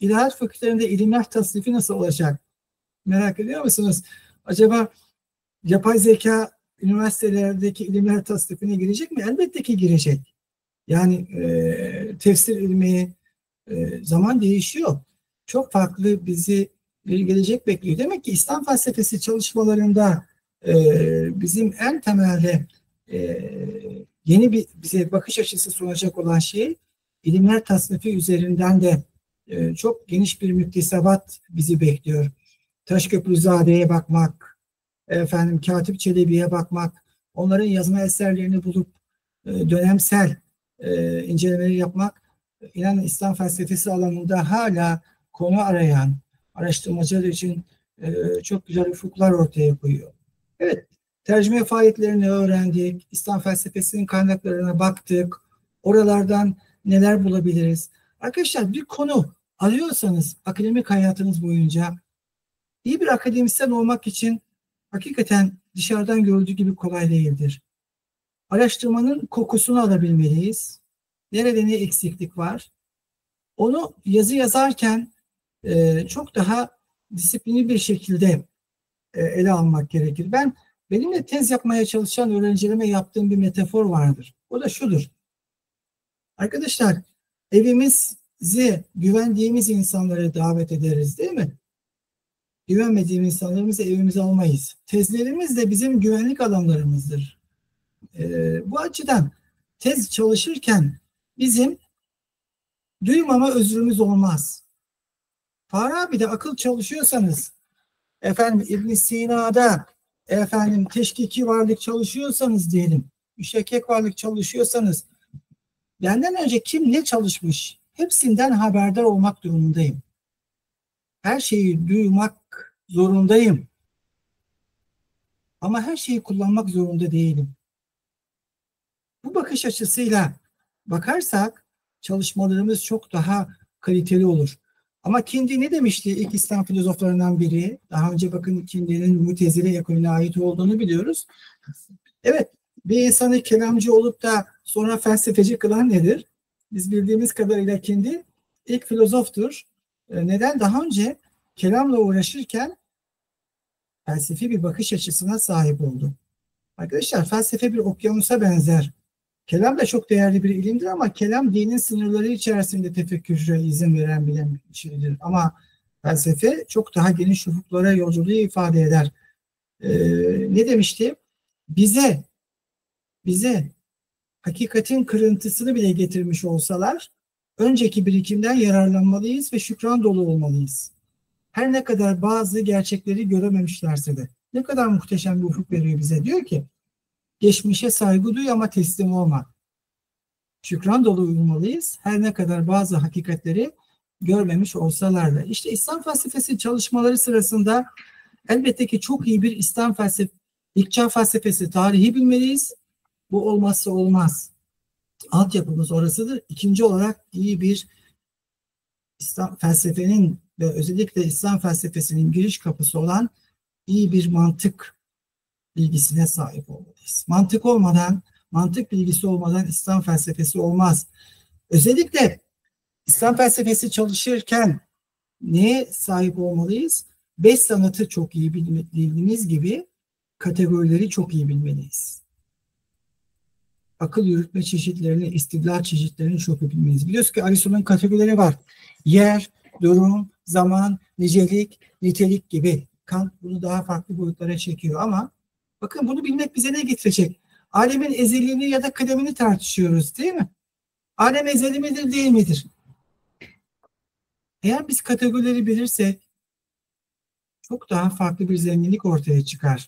İlahiyat fakültelerinde ilimler tasnifi nasıl olacak? Merak ediyor musunuz? Acaba yapay zeka üniversitelerdeki ilimler tasnifine girecek mi? Elbette ki girecek. Yani e, tefsir ilmi e, zaman değişiyor. Çok farklı bizi bir gelecek bekliyor. Demek ki İslam felsefesi çalışmalarında e, bizim en temelde e, yeni bir bize bakış açısı sunacak olan şey ilimler tasnifi üzerinden de e, çok geniş bir müktesebat bizi bekliyor. Taşköprüzade'ye bakmak, efendim Katip Çelebi'ye bakmak, onların yazma eserlerini bulup e, dönemsel e, incelemeleri yapmak, inanın İslam felsefesi alanında hala konu arayan araştırmacılar için e, çok güzel ufuklar ortaya koyuyor. Evet, tercüme faaliyetlerini öğrendik, İslam felsefesinin kaynaklarına baktık, oralardan neler bulabiliriz? Arkadaşlar bir konu arıyorsanız akademik hayatınız boyunca iyi bir akademisyen olmak için hakikaten dışarıdan görüldüğü gibi kolay değildir. Araştırmanın kokusunu alabilmeliyiz. Nerede ne eksiklik var? Onu yazı yazarken e, çok daha disiplinli bir şekilde e, ele almak gerekir. Ben benimle tez yapmaya çalışan öğrencilerime yaptığım bir metafor vardır. O da şudur. Arkadaşlar evimizi güvendiğimiz insanlara davet ederiz değil mi? Güvenmediğimiz insanlarımızı evimize almayız. Tezlerimiz de bizim güvenlik alanlarımızdır. Ee, bu açıdan tez çalışırken bizim duymama özrümüz olmaz. Farabi'de akıl çalışıyorsanız, efendim İbn Sina'da efendim teşkiki varlık çalışıyorsanız diyelim, müştekkek varlık çalışıyorsanız, benden önce kim ne çalışmış hepsinden haberdar olmak durumundayım. Her şeyi duymak zorundayım. Ama her şeyi kullanmak zorunda değilim. Bu bakış açısıyla bakarsak çalışmalarımız çok daha kaliteli olur. Ama Kindi ne demişti? İlk İslam filozoflarından biri. Daha önce bakın Kindi'nin Mutezile ekolüne ait olduğunu biliyoruz. Evet, bir insanı kelamcı olup da sonra felsefeci kılan nedir? Biz bildiğimiz kadarıyla Kindi ilk filozoftur. Neden? Daha önce kelamla uğraşırken felsefi bir bakış açısına sahip oldu. Arkadaşlar felsefe bir okyanusa benzer. Kelam da çok değerli bir ilimdir ama kelam dinin sınırları içerisinde tefekküre izin veren bir şeydir. Ama felsefe çok daha geniş ufuklara yolculuğu ifade eder. Ee, ne demişti? Bize, bize hakikatin kırıntısını bile getirmiş olsalar önceki birikimden yararlanmalıyız ve şükran dolu olmalıyız. Her ne kadar bazı gerçekleri görememişlerse de. Ne kadar muhteşem bir ufuk veriyor bize. Diyor ki, geçmişe saygı duy ama teslim olma. Şükran dolu olmalıyız. Her ne kadar bazı hakikatleri görmemiş olsalar da. İşte İslam felsefesi çalışmaları sırasında elbette ki çok iyi bir İslam felsefesi, ilk çağ felsefesi tarihi bilmeliyiz. Bu olmazsa olmaz. Altyapımız orasıdır. İkinci olarak iyi bir İslam felsefenin ve özellikle İslam felsefesinin giriş kapısı olan iyi bir mantık bilgisine sahip olmalıyız. Mantık olmadan, mantık bilgisi olmadan İslam felsefesi olmaz. Özellikle İslam felsefesi çalışırken neye sahip olmalıyız? Beş sanatı çok iyi bildiğimiz gibi kategorileri çok iyi bilmeliyiz. Akıl yürütme çeşitlerini, istidlal çeşitlerini çok iyi bilmeliyiz. Biliyoruz ki Aristo'nun kategorileri var. Yer, durum, zaman, nicelik, nitelik gibi. Kant bunu daha farklı boyutlara çekiyor ama bakın bunu bilmek bize ne getirecek? Alemin ezeliğini ya da kıdemini tartışıyoruz değil mi? Alem ezeli midir değil midir? Eğer biz kategorileri bilirsek çok daha farklı bir zenginlik ortaya çıkar.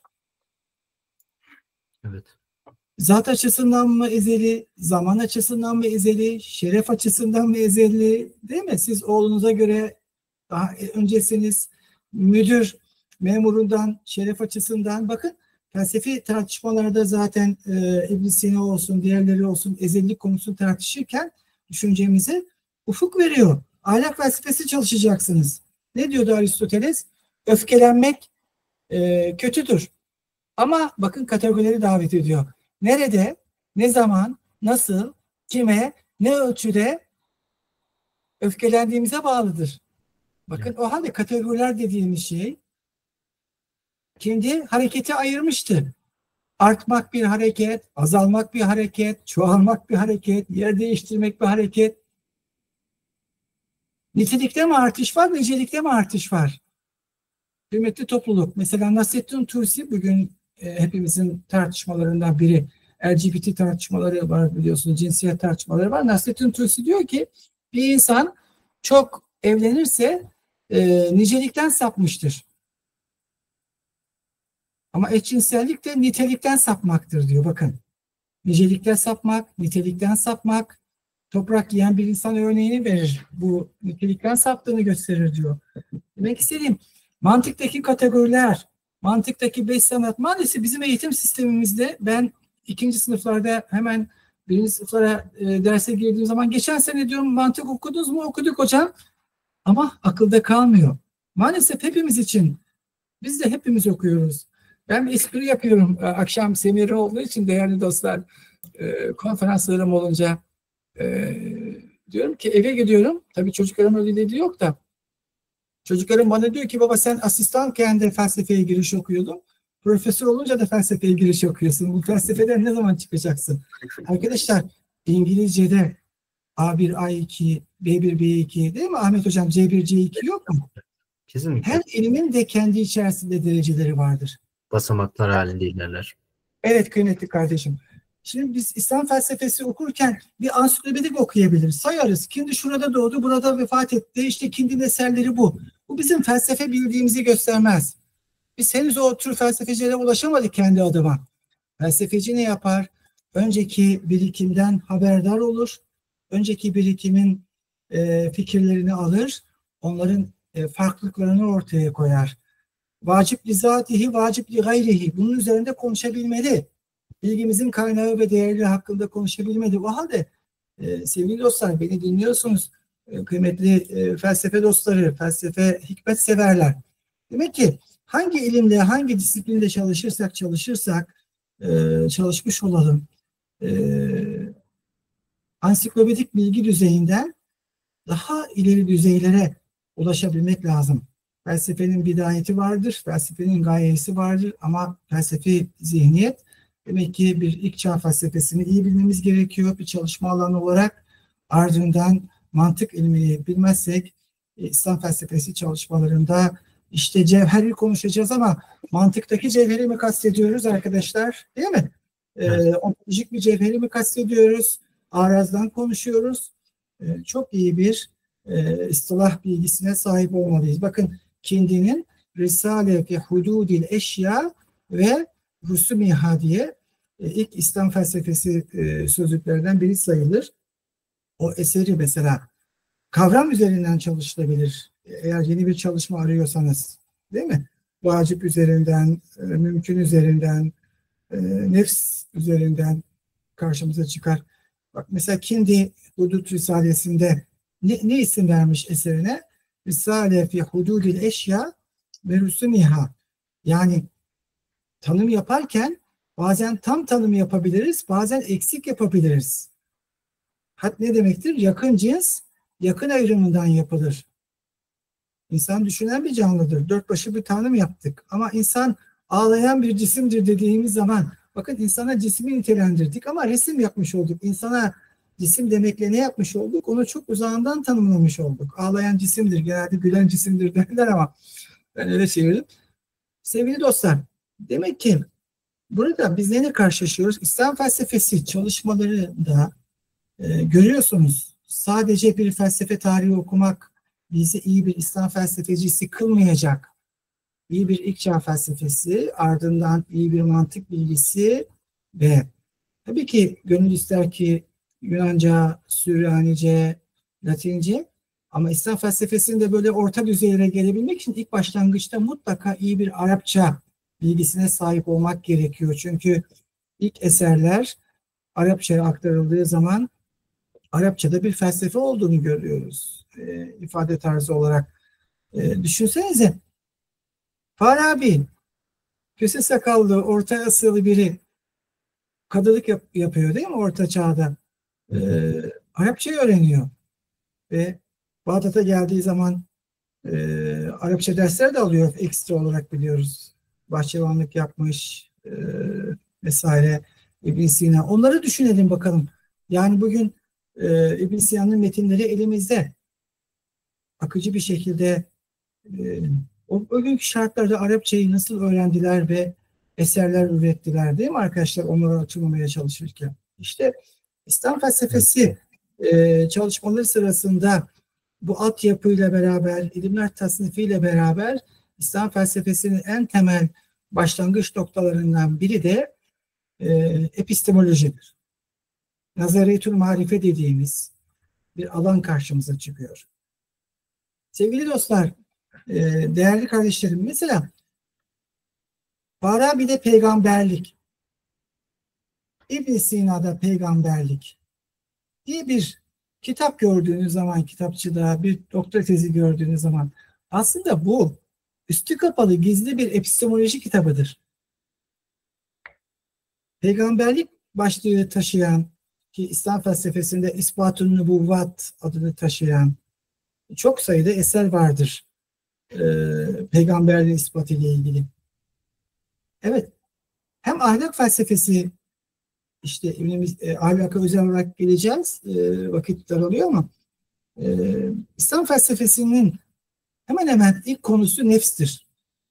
Evet. Zat açısından mı ezeli, zaman açısından mı ezeli, şeref açısından mı ezeli, değil mi? Siz oğlunuza göre daha öncesiniz, müdür memurundan, şeref açısından bakın. Felsefi tartışmalarda zaten e, İbn Sina olsun, diğerleri olsun ezelilik konusunu tartışırken düşüncemize ufuk veriyor. Ahlak felsefesi çalışacaksınız. Ne diyordu Aristoteles? Öfkelenmek e, kötüdür. Ama bakın kategorileri davet ediyor. Nerede, ne zaman, nasıl, kime, ne ölçüde öfkelendiğimize bağlıdır. Bakın Evet. o halde kategoriler dediğimiz şey kendi hareketi ayırmıştı. Artmak bir hareket, azalmak bir hareket, çoğalmak bir hareket, yer değiştirmek bir hareket. Nitelikte mi artış var, nicelikte mi artış var? Kıymetli topluluk. Mesela Nasrettin Tusi bugün e, hepimizin tartışmalarından biri. L G B T tartışmaları var biliyorsunuz, cinsiyet tartışmaları var. Nasrettin Tusi diyor ki bir insan çok evlenirse e, nicelikten sapmıştır. Ama eşcinsellik de nitelikten sapmaktır diyor. Bakın. Nicelikten sapmak, nitelikten sapmak. Toprak yiyen bir insan örneğini verir. Bu nitelikten saptığını gösterir diyor. Demek istediğim mantıktaki kategoriler, mantıktaki beş sanat maalesef bizim eğitim sistemimizde ben ikinci sınıflarda hemen birinci sınıflara e, derse girdiğim zaman geçen sene diyorum mantık okudunuz mu? Okuduk hocam. Ama akılda kalmıyor. Maalesef hepimiz için biz de hepimiz okuyoruz. Ben bir espri yapıyorum. Akşam semineri olduğu için değerli dostlar e, konferanslarım olunca e, diyorum ki eve gidiyorum. Tabii çocuklarım öyle dediği yok da çocuklarım bana diyor ki baba sen asistanken de felsefeye giriş okuyordun. Profesör olunca da felsefeye giriş okuyorsun. Bu felsefeden ne zaman çıkacaksın? Arkadaşlar İngilizce'de A bir, A iki, B bir, B iki değil mi Ahmet Hocam? C bir, C iki yok mu? Kesinlikle. Her ilimin de kendi içerisinde dereceleri vardır. Basamaklar halinde ilerler. Evet kıymetli kardeşim. Şimdi biz İslam felsefesi okurken bir ansiklopedik okuyabiliriz. Sayarız. Kindi şurada doğdu, burada vefat etti. İşte Kindi'nin eserleri bu. Bu bizim felsefe bildiğimizi göstermez. Biz henüz o tür felsefecilere ulaşamadık kendi adıma. Felsefeci ne yapar? Önceki birikimden haberdar olur. Önceki birikimin e, fikirlerini alır. Onların e, farklılıklarını ortaya koyar. Vacip li zatihi, vacip li gayrihi. Bunun üzerinde konuşabilmeli. Bilgimizin kaynağı ve değerleri hakkında konuşabilmeli. O halde e, sevgili dostlar beni dinliyorsunuz. E, kıymetli e, felsefe dostları, felsefe hikmet severler. Demek ki hangi ilimle, hangi disiplinde çalışırsak çalışırsak e, çalışmış olalım. E, ansiklopedik bilgi düzeyinden daha ileri düzeylere ulaşabilmek lazım. Felsefenin bidayeti vardır, felsefenin gayesi vardır ama felsefi zihniyet demek ki bir ilk çağ felsefesini iyi bilmemiz gerekiyor bir çalışma alanı olarak. Ardından mantık ilmini bilmezsek İslam felsefesi çalışmalarında işte cevheri konuşacağız ama mantıktaki cevheri mi kastediyoruz arkadaşlar? Değil mi? Evet. Ee, ontolojik bir cevheri mi kastediyoruz? Arazdan konuşuyoruz. Ee, çok iyi bir e, istilah bilgisine sahip olmalıyız. Bakın Kindi'nin Risale fi Hududil Eşya ve Rusumiha diye e, ilk İslam felsefesi e, sözlüklerinden biri sayılır. O eseri mesela kavram üzerinden çalışılabilir. Eğer yeni bir çalışma arıyorsanız, değil mi? Vacip üzerinden, e, mümkün üzerinden, e, nefs üzerinden karşımıza çıkar. Bak mesela Kindi Hudud Risalesi'nde ne, ne isim vermiş eserine? Risale fi hududil eşya ve rusumiha. Yani tanım yaparken bazen tam tanım yapabiliriz, bazen eksik yapabiliriz. Hat ne demektir? Yakın cins, yakın ayrımından yapılır. İnsan düşünen bir canlıdır. Dört başı bir tanım yaptık. Ama insan ağlayan bir cisimdir dediğimiz zaman, bakın insana cismi nitelendirdik ama resim yapmış olduk. İnsana cisim demekle ne yapmış olduk? Onu çok uzağından tanımlamış olduk. Ağlayan cisimdir, genelde gülen cisimdir derler ama ben öyle çevirdim. Sevgili dostlar, demek ki burada biz neyle karşılaşıyoruz? İslam felsefesi çalışmalarında e, görüyorsunuz. Sadece bir felsefe tarihi okumak bizi iyi bir İslam felsefecisi kılmayacak. İyi bir ilk çağ felsefesi, ardından iyi bir mantık bilgisi ve tabii ki gönül ister ki Yunanca, Süryanice, Latince ama İslam felsefesinde böyle orta düzeylere gelebilmek için ilk başlangıçta mutlaka iyi bir Arapça bilgisine sahip olmak gerekiyor. Çünkü ilk eserler Arapçaya aktarıldığı zaman Arapçada bir felsefe olduğunu görüyoruz. E, ifade tarzı olarak. E, düşünsenize Farabi, köse sakallı, Orta Asyalı biri kadılık yap- yapıyor değil mi Orta Çağ'da? E, Arapça öğreniyor. Ve Bağdat'a geldiği zaman Ee, Arapça dersler de alıyor ekstra olarak biliyoruz. Bahçıvanlık yapmış e, vesaire İbn Sina. Onları düşünelim bakalım. Yani bugün e, İbn Sina'nın metinleri elimizde. Akıcı bir şekilde e, o, o günkü şartlarda Arapçayı nasıl öğrendiler ve eserler ürettiler değil mi arkadaşlar onları açıklamaya çalışırken. İşte İslam felsefesi e, çalışmaları sırasında bu altyapıyla beraber, ilimler tasnifiyle beraber İslam felsefesinin en temel başlangıç noktalarından biri de e, epistemolojidir. Nazariyetül marife dediğimiz bir alan karşımıza çıkıyor. Sevgili dostlar, e, değerli kardeşlerim, mesela Farabi'de peygamberlik, İbn Sina'da peygamberlik diye bir kitap gördüğünüz zaman, kitapçıda bir doktora tezi gördüğünüz zaman aslında bu üstü kapalı gizli bir epistemoloji kitabıdır. Peygamberlik başlığı taşıyan ki İslam felsefesinde İspat-ı Nübuvvat adını taşıyan çok sayıda eser vardır e, peygamberliğin ispatı ile ilgili. Evet, hem ahlak felsefesi işte e, ahlaka özel olarak geleceğiz, e, vakit daralıyor ama e, İslam felsefesinin hemen hemen ilk konusu nefstir.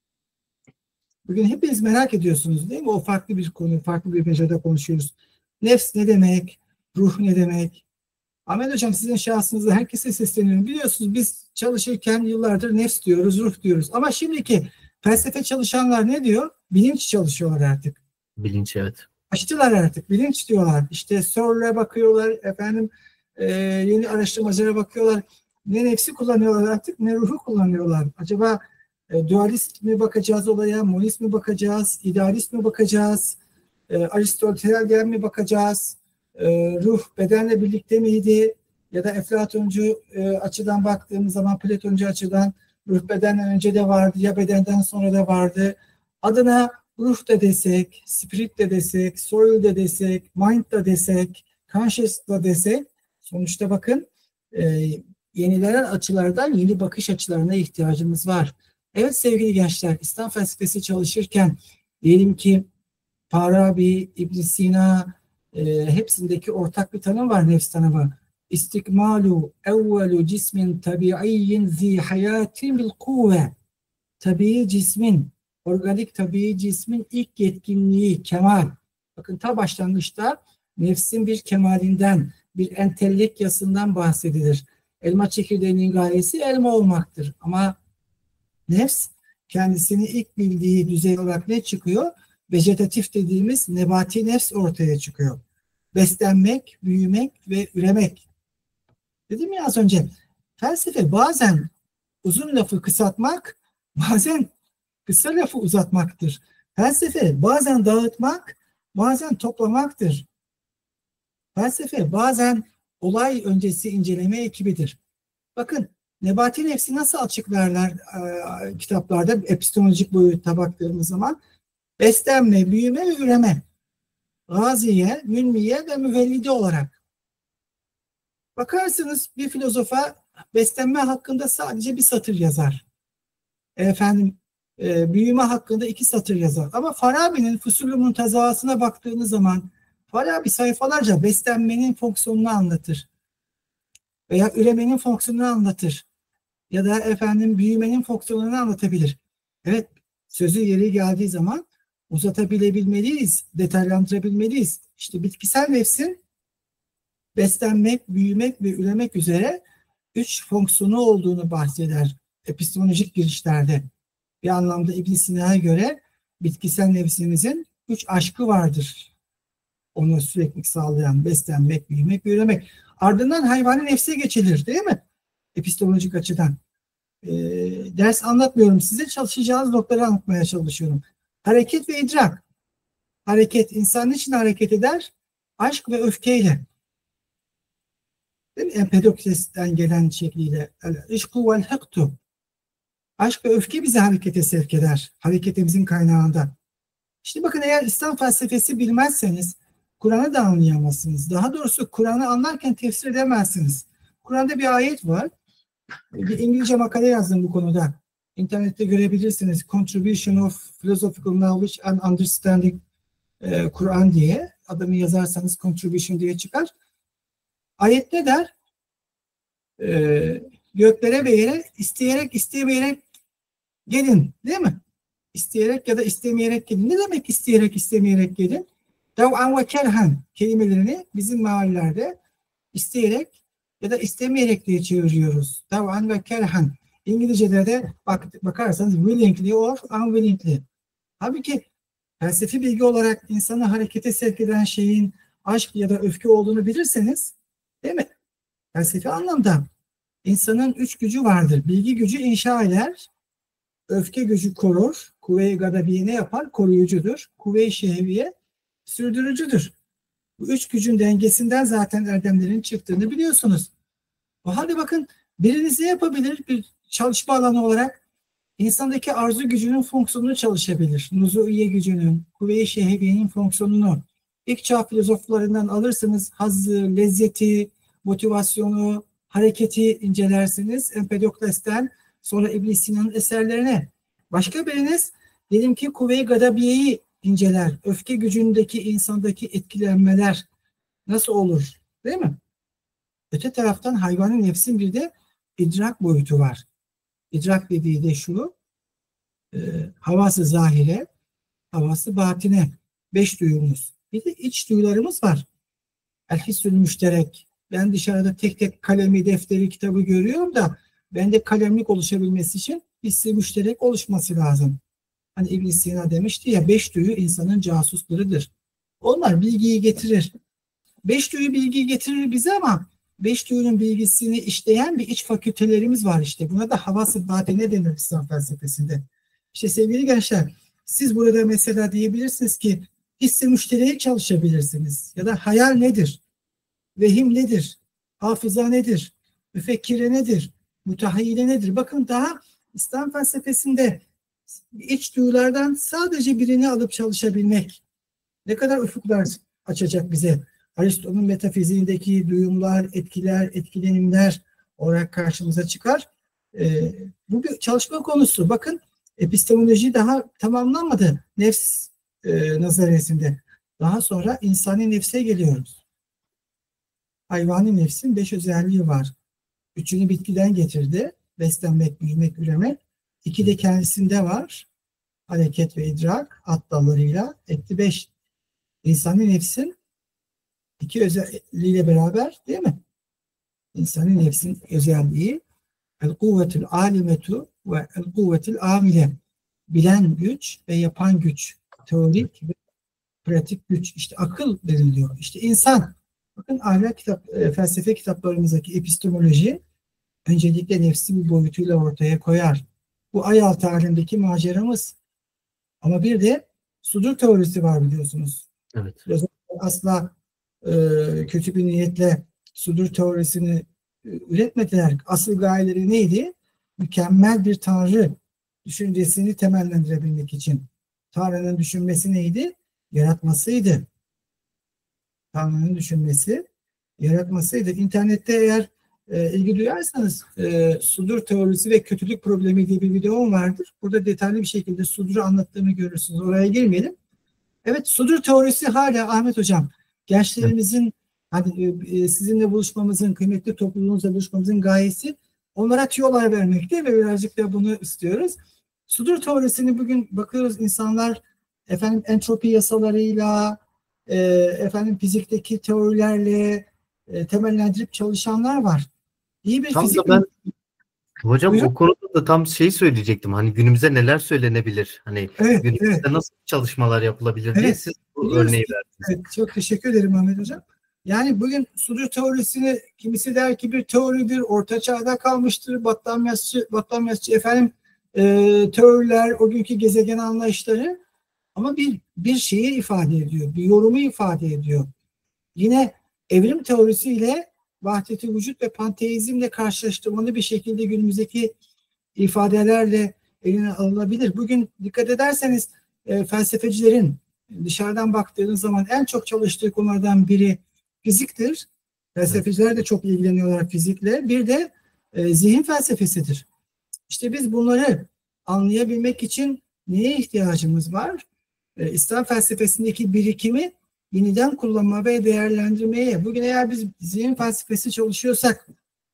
Bugün hepiniz merak ediyorsunuz değil mi? O farklı bir konu, farklı bir mecrada konuşuyoruz. Nefs ne demek? Ruh ne demek? Ahmet Hocam sizin şahsınızda herkese sesleniyorum. Biliyorsunuz biz çalışırken yıllardır nefs diyoruz, ruh diyoruz. Ama şimdiki felsefe çalışanlar ne diyor? Bilinç çalışıyorlar artık. Bilinç, evet. Açtılar artık, bilinç diyorlar. İşte Searle'e bakıyorlar, efendim e, yeni araştırmacılara bakıyorlar. Ne nefsi kullanıyorlar artık, ne ruhu kullanıyorlar. Acaba e, dualist mi bakacağız olaya, monist mi bakacağız, idealist mi bakacağız, e, Aristotelyen mi bakacağız, e, ruh bedenle birlikte miydi? Ya da Eflatuncu e, açıdan baktığımız zaman, Platoncu açıdan ruh bedenden önce de vardı, ya bedenden sonra da vardı. Adına ruh da desek, spirit de desek, soul de desek, mind da desek, conscious da desek, sonuçta bakın e, yenilenen açılardan yeni bakış açılarına ihtiyacımız var. Evet sevgili gençler, İslam felsefesi çalışırken diyelim ki Farabi, İbn Sina e, hepsindeki ortak bir tanım var, nefs tanımı. İstikmalu evvelu cismin tabiiyyin zi hayatin bil kuvve. Tabii cismin, organik tabii cismin ilk yetkinliği, kemal. Bakın ta başlangıçta nefsin bir kemalinden, bir entelekyasından bahsedilir. Elma çekirdeğinin gayesi elma olmaktır. Ama nefs kendisini ilk bildiği düzey olarak ne çıkıyor? Vejetatif dediğimiz nebati nefs ortaya çıkıyor. Beslenmek, büyümek ve üremek. Dedim ya az önce, felsefe bazen uzun lafı kısaltmak, bazen kısa lafı uzatmaktır. Felsefe bazen dağıtmak, bazen toplamaktır. Felsefe bazen olay öncesi inceleme ekibidir. Bakın nebati nefsi nasıl açıklarlar e, kitaplarda epistemolojik boyuta baktığımız zaman? Beslenme, büyüme ve üreme. Gaziye, münmiye ve müvellide olarak. Bakarsınız bir filozofa beslenme hakkında sadece bir satır yazar. Efendim e, büyüme hakkında iki satır yazar. Ama Farabi'nin Fusul-ü Muntazahasına baktığınız zaman Farabi sayfalarca beslenmenin fonksiyonunu anlatır. Veya üremenin fonksiyonunu anlatır. Ya da efendim büyümenin fonksiyonunu anlatabilir. Evet, sözü yeri geldiği zaman uzatabilebilmeliyiz, detaylandırabilmeliyiz. İşte bitkisel nefsin beslenmek, büyümek ve üremek üzere üç fonksiyonu olduğunu bahseder epistemolojik girişlerde. Bir anlamda İbn Sina'ya göre bitkisel nefsimizin üç aşkı vardır. Onu sürekli sağlayan beslenmek, büyümek, üremek. Ardından hayvani nefse geçilir değil mi? Epistemolojik açıdan. E, ders anlatmıyorum size, çalışacağınız noktaları anlatmaya çalışıyorum. Hareket ve idrak. Hareket, insan için hareket eder? Aşk ve öfkeyle. Empedokles'ten gelen şekliyle. İşku vel haktu. Aşk ve öfke bizi harekete sevk eder. Hareketimizin kaynağında. İşte bakın, eğer İslam felsefesi bilmezseniz Kur'an'ı da anlayamazsınız. Daha doğrusu Kur'an'ı anlarken tefsir edemezsiniz. Kur'an'da bir ayet var. Bir İngilizce makale yazdım bu konuda. İnternette görebilirsiniz. Contribution of Philosophical Knowledge and Understanding e, Kur'an diye. Adını yazarsanız contribution diye çıkar. Ayette der e, göklere ve yere isteyerek istemeyerek gelin, değil mi? İsteyerek ya da istemeyerek gelin. Ne demek isteyerek istemeyerek gelin? Dav'an ve kerhen kelimelerini bizim mahallelerde isteyerek ya da istemeyerek diye çeviriyoruz. Dav'an ve kerhen. İngilizce'de de bak, bakarsanız willingly or unwillingly. Halbuki felsefi bilgi olarak insanı harekete sevk eden şeyin aşk ya da öfke olduğunu bilirseniz, değil mi? Felsefi anlamda insanın üç gücü vardır. Bilgi gücü inşa eder, öfke gücü korur, kuvve-i gadabiye ne yapar? Koruyucudur. Kuvve-i şehviye sürdürücüdür. Bu üç gücün dengesinden zaten erdemlerin çıktığını biliyorsunuz. O halde bakın biriniz ne yapabilir? Bir çalışma alanı olarak insandaki arzu gücünün fonksiyonunu çalışabilir. Nuzuiye gücünün, kuvve-i şehviyenin fonksiyonunu. İlk çağ filozoflarından alırsınız hazzı, lezzeti, motivasyonu, hareketi incelersiniz. Empedokles'ten sonra İbn Sina'nın eserlerine. Başka biriniz diyelim ki kuvve-i gadabiyeyi inceler. Öfke gücündeki insandaki etkilenmeler nasıl olur? Değil mi? Öte taraftan hayvanın nefsin bir de idrak boyutu var. İdrak dediği de şu, e, havası zahire, havası batine, beş duyumuz. Bir de iç duyularımız var. El-hissül müşterek. Ben dışarıda tek tek kalemi, defteri, kitabı görüyorum da bende kalemlik oluşabilmesi için hissi müşterek oluşması lazım. Hani İbn Sina demişti ya, beş duyu insanın casuslarıdır. Onlar bilgiyi getirir. Beş duyu bilgiyi getirir bize ama beş duyunun bilgisini işleyen bir iç fakültelerimiz var işte. Buna da havas-ı batine denir İslam felsefesinde. İşte sevgili gençler, siz burada mesela diyebilirsiniz ki hissi müşterek çalışabilirsiniz. Ya da hayal nedir? Vehim nedir? Hafıza nedir? Müfekkire nedir? Mütehayyile nedir? Bakın daha İslam felsefesinde iç duyulardan sadece birini alıp çalışabilmek ne kadar ufuklar açacak bize. Aristo'nun metafiziğindeki duyumlar, etkiler, etkilenimler olarak karşımıza çıkar. Ee, bu bir çalışma konusu. Bakın epistemoloji daha tamamlanmadı nefs e, nazariyesinde. Daha sonra insani nefse geliyoruz. Hayvani nefsin beş özelliği var. Üçünü bitkiden getirdi. Beslenmek, büyümek, üremek. İki de kendisinde var. Hareket ve idrak at dallarıyla etti beş. İnsani nefsin iki özelliğiyle beraber, değil mi? İnsani nefsin özelliği el-kuvvetül alimetu ve el-kuvvetül amile. Bilen güç ve yapan güç. Teorik ve pratik güç. İşte akıl deniliyor. İşte insan. Bakın ahlak kitap, e, felsefe kitaplarımızdaki epistemoloji öncelikle nefsi bir boyutuyla ortaya koyar. Bu ay altı alemdeki maceramız. Ama bir de sudur teorisi var biliyorsunuz. Evet. Asla e, kötü bir niyetle sudur teorisini e, üretmediler. Asıl gayeleri neydi? Mükemmel bir tanrı düşüncesini temellendirebilmek için. Tanrı'nın düşünmesi neydi? Yaratmasıydı. Tanrı'nın düşünmesi yaratmasıydı. İnternette eğer e, ilgi duyarsanız e, sudur teorisi ve kötülük problemi diye bir videom vardır. Burada detaylı bir şekilde suduru anlattığımı görürsünüz. Oraya girmeyelim. Evet, sudur teorisi hala Ahmet Hocam gençlerimizin hani, e, sizinle buluşmamızın, kıymetli topluluğunuzla buluşmamızın gayesi onlara tüyolar vermekte ve birazcık da bunu istiyoruz. Sudur teorisini bugün bakıyoruz insanlar efendim entropi yasalarıyla e, efendim fizikteki teorilerle e, temellendirip çalışanlar var. İyi bir Tam fizik... da ben hocam Buyurun. o konuda da tam şey söyleyecektim. Hani günümüze neler söylenebilir? Hani Evet, günümüzde evet. nasıl çalışmalar yapılabilir diye Evet, siz bu biliyoruz. örneği verdiniz. Evet, çok teşekkür ederim Ahmet Hocam. Yani bugün sudur teorisini kimisi der ki bir teoridir, orta çağda kalmıştır, Batlamyasçı, Batlamyasçı efendim e, teoriler, o günkü gezegen anlayışları ama bir bir şeyi ifade ediyor, bir yorumu ifade ediyor. Yine evrim teorisiyle vahdeti vücut ve panteizmle karşılaştırmalı bir şekilde günümüzdeki ifadelerle eline alınabilir. Bugün dikkat ederseniz e, felsefecilerin dışarıdan baktığınız zaman en çok çalıştığı konulardan biri fiziktir. Felsefeciler de çok ilgileniyorlar fizikle. Bir de e, zihin felsefesidir. İşte biz bunları anlayabilmek için neye ihtiyacımız var? E, İslam felsefesindeki birikimi yeniden kullanma ve değerlendirmeye. Bugün eğer biz zihin felsefesi çalışıyorsak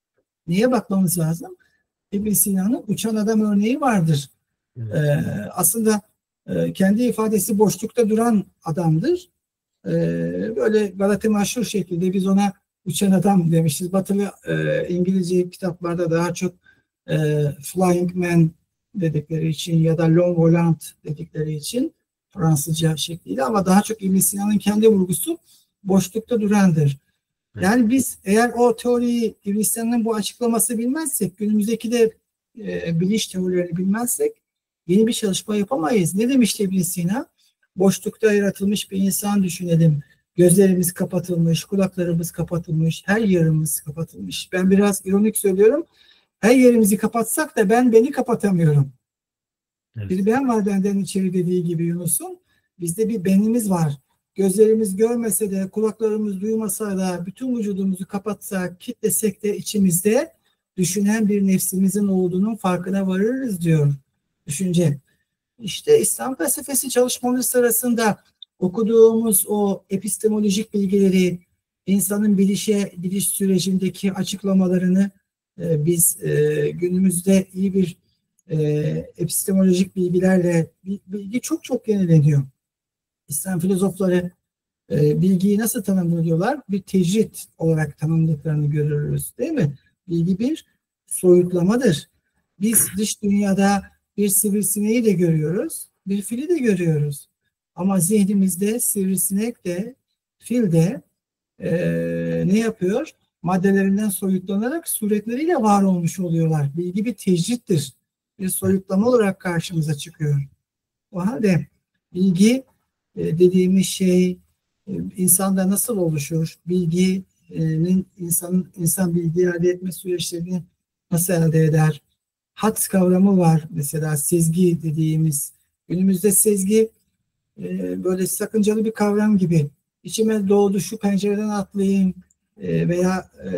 neye bakmamız lazım? İbn Sina'nın uçan adam örneği vardır. Evet. E, aslında e, kendi ifadesi boşlukta duran adamdır. E, böyle Galata maşhur şekilde biz ona uçan adam demişiz. Batılı e, İngilizce kitaplarda daha çok e, flying man dedikleri için ya da long volant dedikleri için Fransızca şekliyle, ama daha çok İbn Sina'nın kendi vurgusu boşlukta durandır. Evet. Yani biz eğer o teoriyi, İbn Sina'nın bu açıklaması bilmezsek, günümüzdeki de e, bilinç teorilerini bilmezsek yeni bir çalışma yapamayız. Ne demişti İbn Sina? Boşlukta yaratılmış bir insan düşünelim. Gözlerimiz kapatılmış, kulaklarımız kapatılmış, her yerimiz kapatılmış. Ben biraz ironik söylüyorum. Her yerimizi kapatsak da ben beni kapatamıyorum. Evet. Bir ben var benden içeri dediği gibi Yunus'un. Bizde bir benimiz var. Gözlerimiz görmese de, kulaklarımız duymasa da, bütün vücudumuzu kapatsak, kitlesek de içimizde düşünen bir nefsimizin olduğunun farkına varırız diyor düşünce. İşte İslam felsefesi çalışmaları sırasında okuduğumuz o epistemolojik bilgileri, insanın bilişe, biliş sürecindeki açıklamalarını e, biz e, günümüzde iyi bir e, epistemolojik bilgilerle, bilgi çok çok yenileniyor. İslam filozofları e, bilgiyi nasıl tanımlıyorlar? Bir tecrit olarak tanımladıklarını görürüz, değil mi? Bilgi bir soyutlamadır. Biz dış dünyada bir sivrisineği de görüyoruz, bir fili de görüyoruz. Ama zihnimizde sivrisinek de, fil de e, ne yapıyor? Maddelerinden soyutlanarak suretleriyle var olmuş oluyorlar. Bilgi bir tecrittir. Bir soyutlama olarak karşımıza çıkıyor. O halde bilgi e, dediğimiz şey e, insanda nasıl oluşur? Bilginin insanın insan bilgi elde etme süreçlerini nasıl elde eder? Hat kavramı var mesela, sezgi dediğimiz. Günümüzde sezgi e, böyle sakıncalı bir kavram gibi. İçime doğdu, şu pencereden atlayayım e, veya e,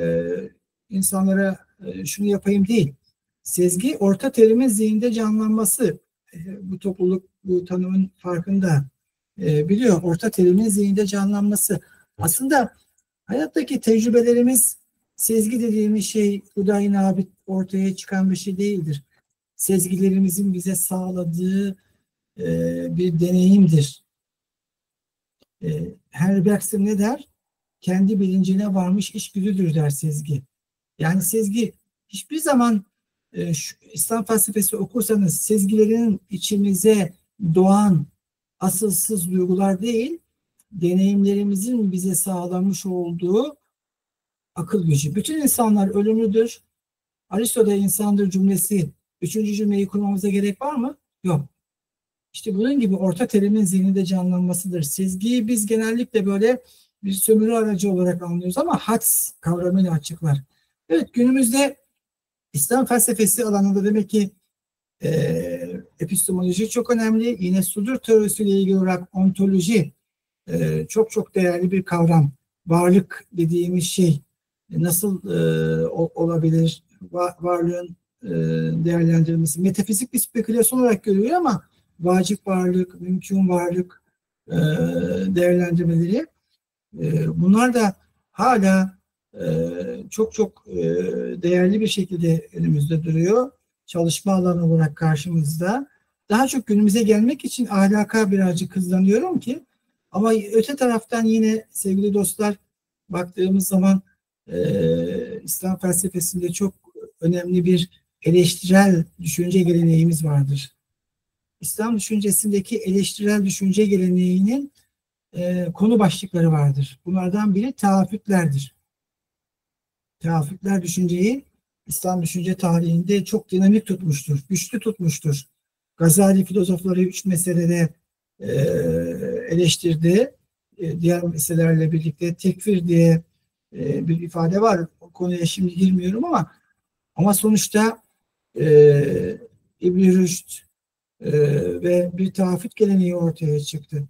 insanlara e, şunu yapayım değil. Sezgi orta terimin zihinde canlanması. E, bu topluluk bu tanımın farkında e, biliyor. Orta terimin zihinde canlanması. Aslında hayattaki tecrübelerimiz, sezgi dediğimiz şey Hudayi Nabit ortaya çıkan bir şey değildir. Sezgilerimizin bize sağladığı e, bir deneyimdir. E, Henry Bergson ne der? Kendi bilincine varmış içgüdüdür der sezgi. Yani sezgi hiçbir zaman e, şu, İslam felsefesi okursanız sezgilerin içimize doğan asılsız duygular değil, deneyimlerimizin bize sağlamış olduğu akıl gücü. Bütün insanlar ölümlüdür. Aristo'da insandır cümlesi, üçüncü cümleyi kurmamıza gerek var mı? Yok. İşte bunun gibi orta terimin zihninde canlanmasıdır. Sezgiyi biz genellikle böyle bir sömürü aracı olarak anlıyoruz ama hads kavramıyla açıklar. Evet, günümüzde İslam felsefesi alanında demek ki e, epistemoloji çok önemli. Yine sudur teorisiyle ilgili olarak ontoloji e, çok çok değerli bir kavram. Varlık dediğimiz şey nasıl e, olabilir? Va, varlığın e, değerlendirilmesi. Metafizik bir spekülasyon olarak görülüyor ama vacip varlık, mümkün varlık e, değerlendirmeleri e, bunlar da hala e, çok çok e, değerli bir şekilde önümüzde duruyor. Çalışma alanı olarak karşımızda. Daha çok günümüze gelmek için ahlaka birazcık hızlanıyorum ki, ama öte taraftan yine sevgili dostlar, baktığımız zaman e, İslam felsefesinde çok önemli bir eleştirel düşünce geleneğimiz vardır. İslam düşüncesindeki eleştirel düşünce geleneğinin e, konu başlıkları vardır. Bunlardan biri teaffütlerdir. Teaffütler düşünceyi İslam düşünce tarihinde çok dinamik tutmuştur, güçlü tutmuştur. Gazali filozofları üç meselede e, eleştirdi. E, diğer meselelerle birlikte tekfir diye e, bir ifade var. O konuya şimdi girmiyorum ama ama sonuçta e, İbn-i Rüşd e, ve bir teaffüt geleneği ortaya çıktı.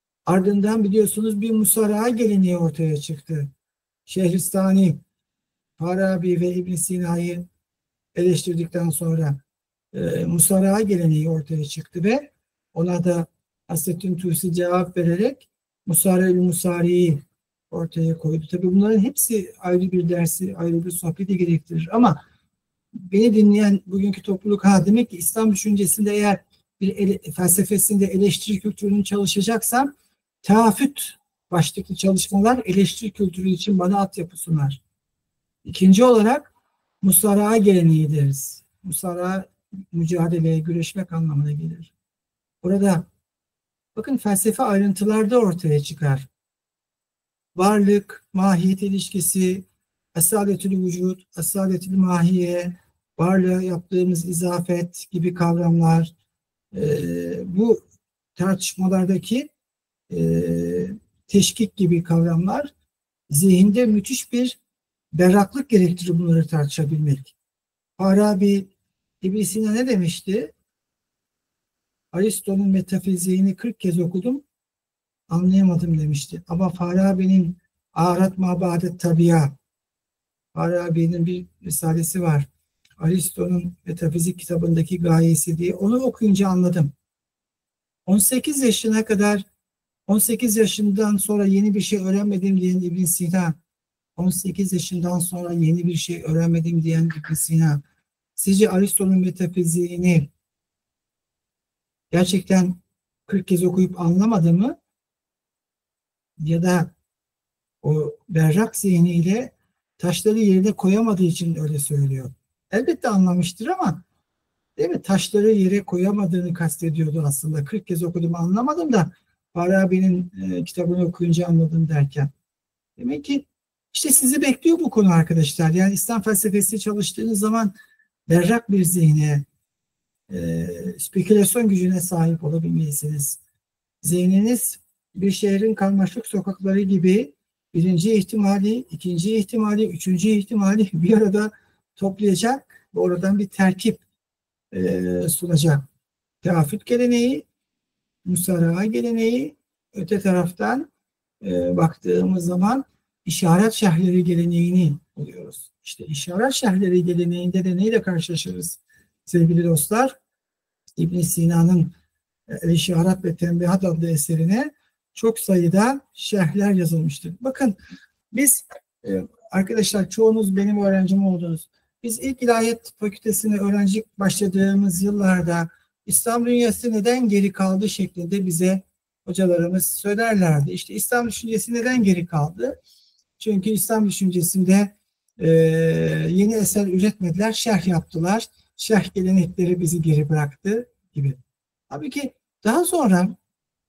Ardından biliyorsunuz bir musaraha geleneği ortaya çıktı. Şehristani Farabi ve İbn Sina'yı eleştirdikten sonra e, Musaraha geleneği ortaya çıktı ve ona da Hasrettin Tusi cevap vererek Musare-ül Musari'yi ortaya koydu. Tabii bunların hepsi ayrı bir dersi, ayrı bir sohbeti gerektirir. Ama beni dinleyen bugünkü topluluk, ha demek ki İslam düşüncesinde eğer bir ele, felsefesinde eleştiri kültürünü çalışacaksam teafüt başlıklı çalışmalar eleştiri kültürü için bana altyapı sunar. İkinci olarak musaraha geleneği deriz. Musaraha mücadeleye, güreşmek anlamına gelir. Burada bakın felsefe ayrıntılarda ortaya çıkar. Varlık, mahiyet ilişkisi, esadetül vücut, esadetül mahiye, varlığa yaptığımız izafet gibi kavramlar, e, bu tartışmalardaki e, teşkik gibi kavramlar zihinde müthiş bir berraklık gerektirir bunları tartışabilmek. Farabi İbn Sina ne demişti? Aristo'nun metafiziğini kırk kez okudum, anlayamadım demişti. Ama Farabi'nin Arat Mabadet Tabi'a, Farabi'nin bir risalesi var. Aristo'nun metafizik kitabındaki gayesi diye. Onu okuyunca anladım. on sekiz yaşına kadar, on sekiz yaşından sonra yeni bir şey öğrenmedim diyen İbn Sina, on sekiz yaşından sonra yeni bir şey öğrenmedim diyen İbn Sina, sizce Aristo'nun metafiziğini gerçekten kırk kez okuyup anlamadı mı? Ya da o berrak zihniyle taşları yerine koyamadığı için öyle söylüyor. Elbette anlamıştır ama değil mi? Taşları yere koyamadığını kastediyordu aslında. kırk kez okudum anlamadım da Farabi'nin e, kitabını okuyunca anladım derken. Demek ki işte sizi bekliyor bu konu arkadaşlar. Yani İslam felsefesi çalıştığınız zaman berrak bir zihne, e, spekülasyon gücüne sahip olabilmelisiniz. Zihniniz bir şehrin karmaşık sokakları gibi birinci ihtimali, ikinci ihtimali, üçüncü ihtimali bir arada toplayacak ve oradan bir terkip e, sunacak. Teafüt geleneği, musaraha geleneği, öte taraftan e, baktığımız zaman işaret şerhleri geleneğini buluyoruz. İşte işaret şerhleri geleneğinde de neyle karşılaşırız sevgili dostlar? İbn Sina'nın El-İşaret ve Tembihat adlı eserine çok sayıda şerhler yazılmıştır. Bakın biz e, arkadaşlar çoğunuz benim öğrencim oldunuz. Biz ilk ilahiyat fakültesine öğrenci başladığımız yıllarda İslam dünyası neden geri kaldı şeklinde bize hocalarımız söylerlerdi. İşte İslam düşüncesi neden geri kaldı? Çünkü İslam düşüncesinde e, yeni eser üretmediler, şerh yaptılar. Şerh gelenekleri bizi geri bıraktı gibi. Tabii ki daha sonra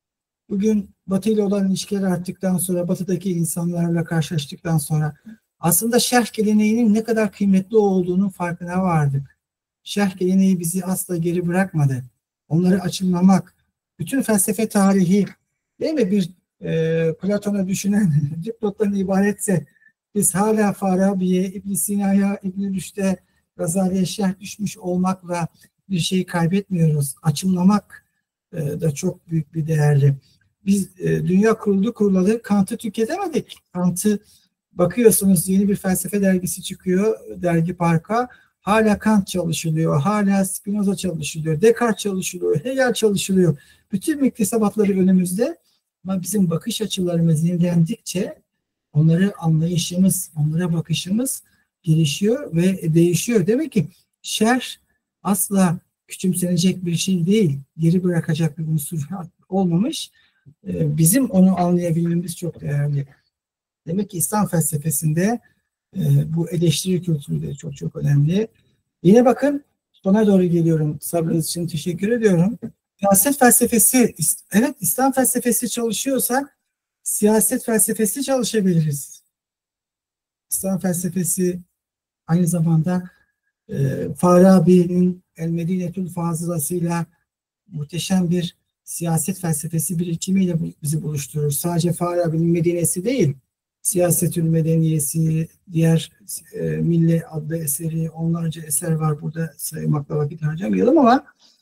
bugün Batı ile olan ilişkiler arttıktan sonra, Batı'daki insanlarla karşılaştıktan sonra aslında şerh geleneğinin ne kadar kıymetli olduğunun farkına vardık. Şerh geleneği bizi asla geri bırakmadı. Onları açımlamak, bütün felsefe tarihi değil mi bir e, Platon'a düşünen dipnottan ibaretse biz hala Farabi'ye, İbn Sina'ya, İbn Rüşd'e, Gazali'ye şerh düşmüş olmakla bir şey kaybetmiyoruz. Açımlamak e, da çok büyük bir değerli. Biz e, dünya kuruldu kurulalı Kant'ı tüketemedik. Kant'ı bakıyorsunuz yeni bir felsefe dergisi çıkıyor, dergi Parka. Hala Kant çalışılıyor, hala Spinoza çalışılıyor, Descartes çalışılıyor, Hegel çalışılıyor. Bütün müktesebatları önümüzde ama bizim bakış açılarımız yenilendikçe onları anlayışımız, onlara bakışımız gelişiyor ve değişiyor. Demek ki şerh asla küçümsenecek bir şey değil, geri bırakacak bir unsur olmamış. Bizim onu anlayabilmemiz çok değerli. Demek ki İslam felsefesinde e, bu eleştiri kültürü de çok çok önemli. Yine bakın sona doğru geliyorum. Sabrınız için teşekkür ediyorum. Siyaset felsefesi, evet İslam felsefesi çalışıyorsak siyaset felsefesi çalışabiliriz. İslam felsefesi aynı zamanda e, Farabi'nin El Medinetül Fazılasıyla muhteşem bir siyaset felsefesi birikimiyle bizi buluşturur. Sadece Farabi'nin Medine'si değil, Siyasetül Medeniyesi, diğer e, Mille adlı eseri, onlarca eser var burada saymakla vakit harcamayalım ama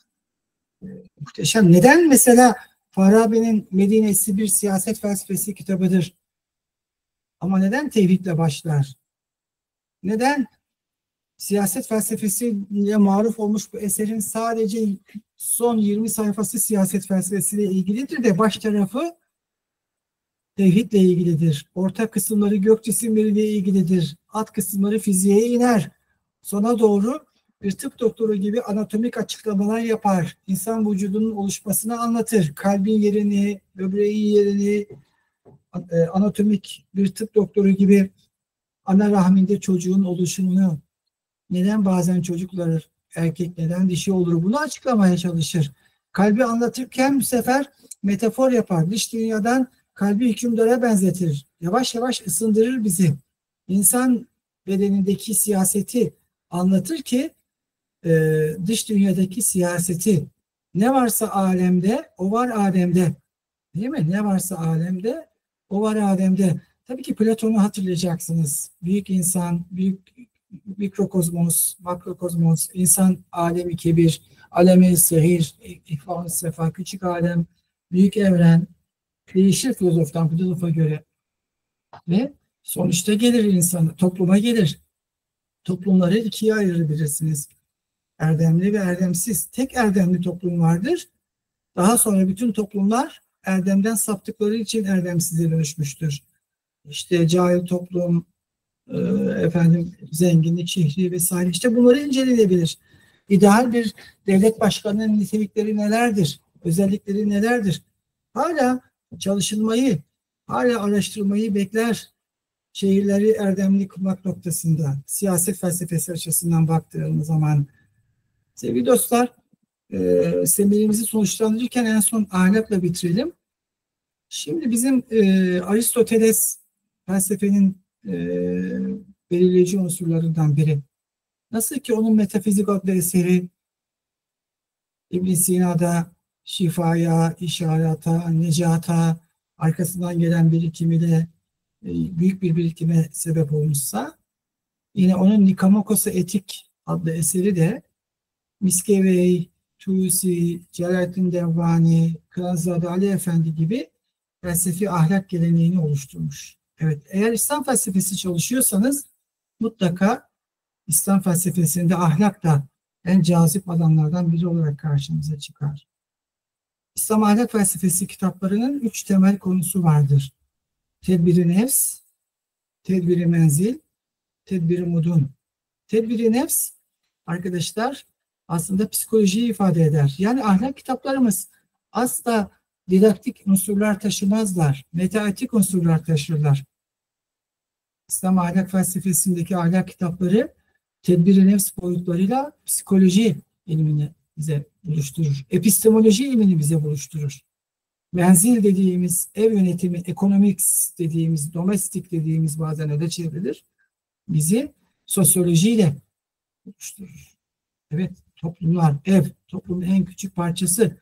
e, muhteşem. Neden mesela Farabi'nin Medine'si bir siyaset felsefesi kitabıdır? Ama neden tevhidle başlar? Neden? Siyaset felsefesiyle maruf olmuş bu eserin sadece son yirmi sayfası siyaset felsefesiyle ilgilidir de baş tarafı tevhidle ilgilidir. Orta kısımları gök cisimleriyle ilgilidir. Alt kısımları fiziğe iner. Sona doğru bir tıp doktoru gibi anatomik açıklamalar yapar. İnsan vücudunun oluşmasını anlatır. Kalbin yerini, böbreğin yerini, anatomik bir tıp doktoru gibi ana rahminde çocuğun oluşumunu, neden bazen çocuklar erkek, neden dişi olur, bunu açıklamaya çalışır. Kalbi anlatırken bu sefer metafor yapar. Dış dünyadan kalbi hükümdara benzetir. Yavaş yavaş ısındırır bizi. İnsan bedenindeki siyaseti anlatır ki e, dış dünyadaki siyaseti, ne varsa alemde o var Adem'de. Değil mi? Ne varsa alemde o var Adem'de. Tabii ki Platon'u hatırlayacaksınız. Büyük insan, büyük mikrokozmos, makrokozmos, insan alemi kebir, alemi sehir, ihvan sefa, küçük alem, büyük evren, değişir filozoftan filozofa göre. Ve sonuçta gelir insanı, topluma gelir. Toplumları ikiye ayırabilirsiniz. Erdemli ve erdemsiz. Tek erdemli toplum vardır. Daha sonra bütün toplumlar erdemden saptıkları için erdemsize dönüşmüştür. İşte cahil toplum, e, efendim zenginlik şehri vesaire. İşte bunları inceleyebilir. İdeal bir devlet başkanının nitelikleri nelerdir? Özellikleri nelerdir? Hala çalışılmayı, hala araştırmayı bekler. Şehirleri erdemli kılmak noktasında, siyaset felsefesi açısından baktığımız zaman. Sevgili dostlar, e, seminerimizi sonuçlandırırken en son ahlakla bitirelim. Şimdi bizim e, Aristoteles felsefenin e, belirleyici unsurlarından biri. Nasıl ki onun Metafizik adlı eseri İbn Sina'da şifaya, işarata, necata, arkasından gelen birikimiyle e, büyük bir birikime sebep olmuşsa, yine onun Nikamakos'a Etik adlı eseri de Miskevey, Tusi, Celalettin Devvani, Kırazade Ali Efendi gibi felsefi ahlak geleneğini oluşturmuş. Evet, eğer İslam felsefesi çalışıyorsanız mutlaka İslam felsefesinde ahlak da en cazip alanlardan biri olarak karşımıza çıkar. İslam ahlak felsefesi kitaplarının üç temel konusu vardır. Tedbir-i nefs, tedbir-i menzil, tedbir-i mudun. Tedbir-i nefs, arkadaşlar, aslında psikolojiyi ifade eder. Yani ahlak kitaplarımız asla didaktik unsurlar taşımazlar. Metaetik unsurlar taşırlar. İslam ahlak felsefesindeki ahlak kitapları tedbir-i nefs boyutlarıyla psikoloji ilmini bize buluşturur. Epistemoloji ilmini bize buluşturur. Menzil dediğimiz, ev yönetimi, economics dediğimiz, domestik dediğimiz bazen öyle çevrilir. Bizi sosyolojiyle buluşturur. Evet, toplumlar, ev, toplumun en küçük parçası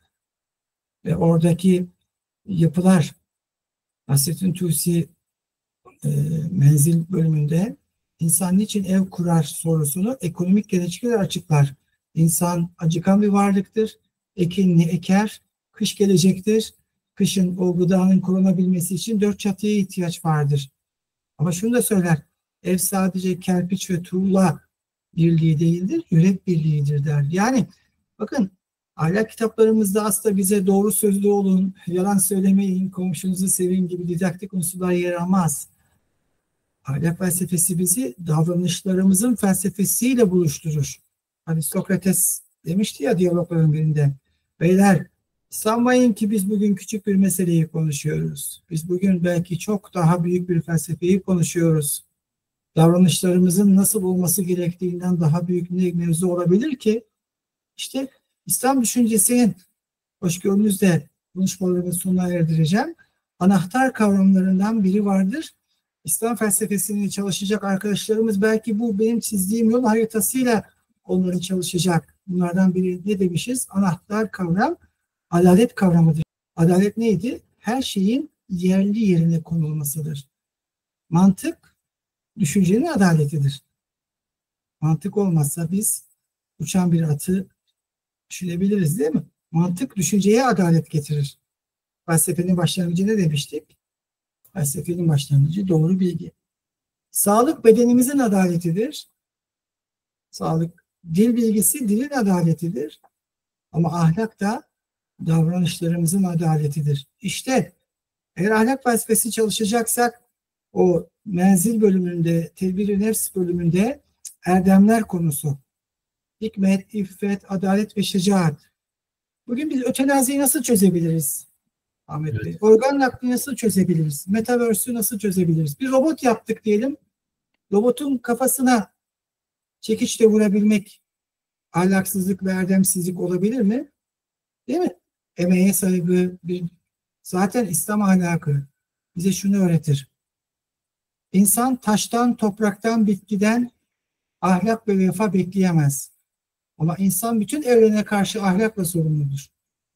ve oradaki yapılar. Nasrettin Tusi e, menzil bölümünde insan niçin ev kurar sorusunu ekonomik gerekçeler açıklar. İnsan acıkan bir varlıktır. Ekinini eker, kış gelecektir. Kışın o gıdanın korunabilmesi için dört çatıya ihtiyaç vardır. Ama şunu da söyler, ev sadece kerpiç ve tuğla birliği değildir, yürek birliğidir der. Yani bakın, ahlak kitaplarımızda aslında bize doğru sözlü olun, yalan söylemeyin, komşunuzu sevin gibi didaktik unsurlar yer almaz. Ahlak felsefesi bizi davranışlarımızın felsefesiyle buluşturur. Hani Sokrates demişti ya diyalogların birinde, beyler sanmayın ki biz bugün küçük bir meseleyi konuşuyoruz. Biz bugün belki çok daha büyük bir felsefeyi konuşuyoruz. Davranışlarımızın nasıl olması gerektiğinden daha büyük ne mevzu olabilir ki? İşte İslam düşüncesinin, hoşgörünüzle konuşmalarımı sonuna erdireceğim, anahtar kavramlarından biri vardır. İslam felsefesini çalışacak arkadaşlarımız belki bu benim çizdiğim yol haritasıyla onları çalışacak. Bunlardan biri ne demişiz? Anahtar kavram adalet kavramıdır. Adalet neydi? Her şeyin yerli yerine konulmasıdır. Mantık düşüncenin adaletidir. Mantık olmazsa biz uçan bir atı düşünebiliriz değil mi? Mantık düşünceye adalet getirir. Felsefenin başlangıcı ne demiştik? Felsefenin başlangıcı doğru bilgi. Sağlık bedenimizin adaletidir. Sağlık, dil bilgisi dilin adaletidir. Ama ahlak da davranışlarımızın adaletidir. İşte eğer ahlak felsefesi çalışacaksak o menzil bölümünde, tedbir-i nefs bölümünde erdemler konusu. Hikmet, iffet, adalet ve şecaat. Bugün biz ötenaziyi nasıl çözebiliriz? Ahmet Evet. Bey. Organ nakli nasıl çözebiliriz? Metaverse'ü nasıl çözebiliriz? Bir robot yaptık diyelim. Robotun kafasına çekiçle vurabilmek ahlaksızlık ve erdemsizlik olabilir mi? Değil mi? Emeğe saygı, bir, zaten İslam ahlakı bize şunu öğretir. İnsan taştan, topraktan, bitkiden ahlak ve vefa bekleyemez. Ama insan bütün evrene karşı ahlakla sorumludur.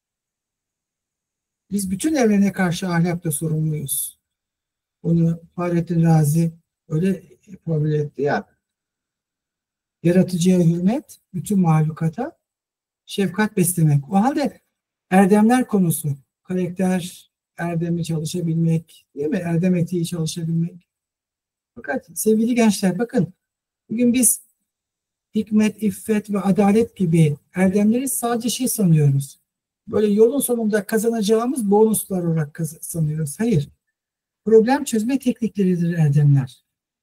Biz bütün evrene karşı ahlakla sorumluyuz. Bunu Fahrettin Razi öyle kabul etti ya. Yaratıcıya hürmet, bütün mahlukata şefkat beslemek. O halde erdemler konusu, karakter erdemi çalışabilmek, değil mi? Erdem etiği çalışabilmek. Fakat sevgili gençler bakın, bugün biz hikmet, iffet ve adalet gibi erdemleri sadece şey sanıyoruz. Böyle yolun sonunda kazanacağımız bonuslar olarak sanıyoruz. Hayır. Problem çözme teknikleridir erdemler.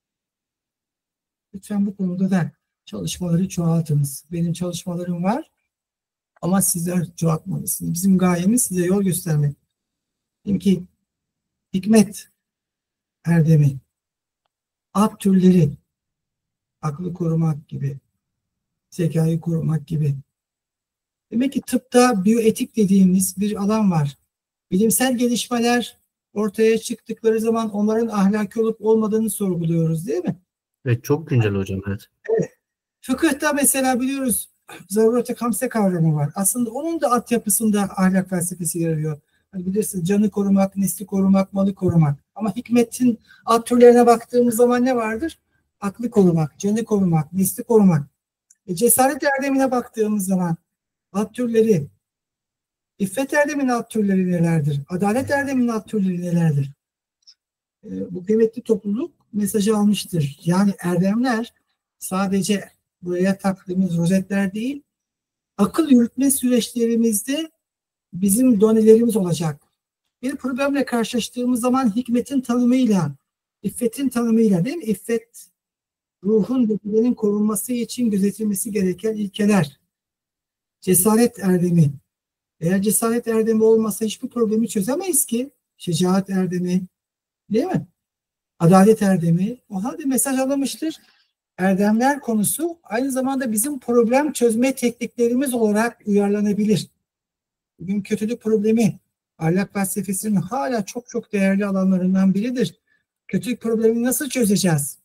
Lütfen bu konuda da çalışmaları çoğaltınız. Benim çalışmalarım var ama sizler çoğaltmalısınız. Bizim gayemiz size yol göstermek. Diyelim ki hikmet erdemi, ad türleri, aklı korumak gibi, zekayı korumak gibi. Demek ki tıpta biyoetik dediğimiz bir alan var. Bilimsel gelişmeler ortaya çıktıkları zaman onların ahlaki olup olmadığını sorguluyoruz, değil mi? Evet, çok güncel hocam. Evet. Evet. Fıkıhta mesela biliyoruz zaruret-i hamse kavramı var. Aslında onun da altyapısında ahlak felsefesi yer alıyor. Hani bilirsin canı korumak, nesli korumak, malı korumak. Ama hikmetin alt türlerine baktığımız zaman ne vardır? Aklı korumak, canı korumak, nesli korumak. E, cesaret erdemine baktığımız zaman alt türleri, iffet erdeminin alt türleri nelerdir? Adalet erdeminin alt türleri nelerdir? E, bu kıymetli topluluk mesajı almıştır. Yani erdemler sadece buraya taktığımız rozetler değil, akıl yürütme süreçlerimizde bizim donelerimiz olacak. Bir problemle karşılaştığımız zaman hikmetin tanımıyla, iffetin tanımıyla, değil mi? İffet, ruhun ve bedenin korunması için gözetilmesi gereken ilkeler. Cesaret erdemi. Eğer cesaret erdemi olmasa hiçbir problemi çözemeyiz ki. Şecaat erdemi, değil mi? Adalet erdemi. O halde mesaj alınmıştır. Erdemler konusu aynı zamanda bizim problem çözme tekniklerimiz olarak uyarlanabilir. Bugün kötülük problemi ahlak felsefesinin hala çok çok değerli alanlarından biridir. Kötülük problemini nasıl çözeceğiz?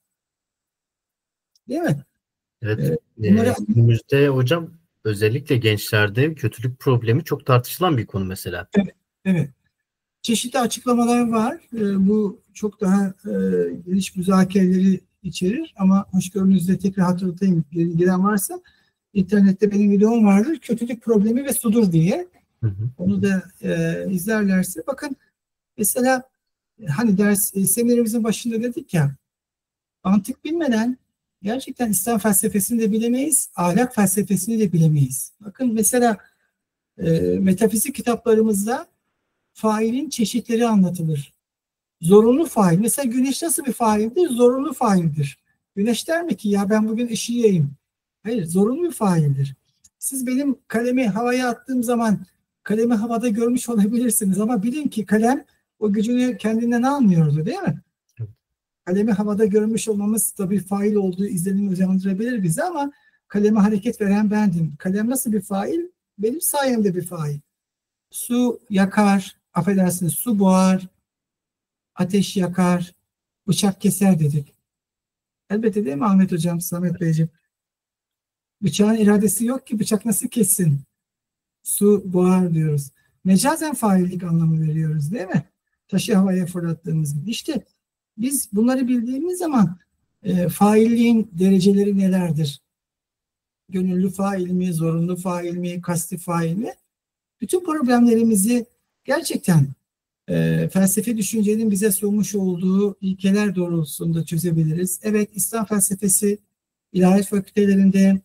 Değil mi? Evet. Ee, Ee, bunları günümüzde hocam özellikle gençlerde kötülük problemi çok tartışılan bir konu mesela. evet, evet. Çeşitli açıklamalar var. Ee, bu çok daha e, geniş müzakereleri içerir ama hoşgörünüzle tekrar hatırlatayım. Giren varsa internette benim videom vardır. Kötülük problemi ve sudur diye. Hı hı. Onu da e, izlerlerse bakın mesela hani ders e, seminerimizin başında dedik ya mantık bilmeden gerçekten İslam felsefesini de bilemeyiz, ahlak felsefesini de bilemeyiz. Bakın mesela e, metafizik kitaplarımızda failin çeşitleri anlatılır. Zorunlu fail. Mesela güneş nasıl bir faildir? Zorunlu faildir. Güneş der mi ki ya ben bugün ışığı yayayım? Hayır, zorunlu bir faildir. Siz benim kalemi havaya attığım zaman kalemi havada görmüş olabilirsiniz ama bilin ki kalem o gücünü kendinden almıyordu, değil mi? Kalemi havada görmüş olmamız tabii fail olduğu izlenim uyandırabilir bize ama kaleme hareket veren bendim. Kalem nasıl bir fail? Benim sayemde bir fail. Su yakar, affedersiniz su boğar, ateş yakar, bıçak keser dedik. Elbette değil mi Ahmet Hocam, Samet Beyciğim? Bıçağın iradesi yok ki bıçak nasıl kessin? Su boğar diyoruz. Mecazen faillik anlamı veriyoruz değil mi? Taşı havaya fırlattığımız gibi. İşte biz bunları bildiğimiz zaman e, failliğin dereceleri nelerdir? Gönüllü fail mi, zorunlu fail mi, kasti fail mi? Bütün problemlerimizi gerçekten e, felsefi düşüncenin bize sunmuş olduğu ilkeler doğrultusunda çözebiliriz. Evet, İslam felsefesi ilahiyat fakültelerinde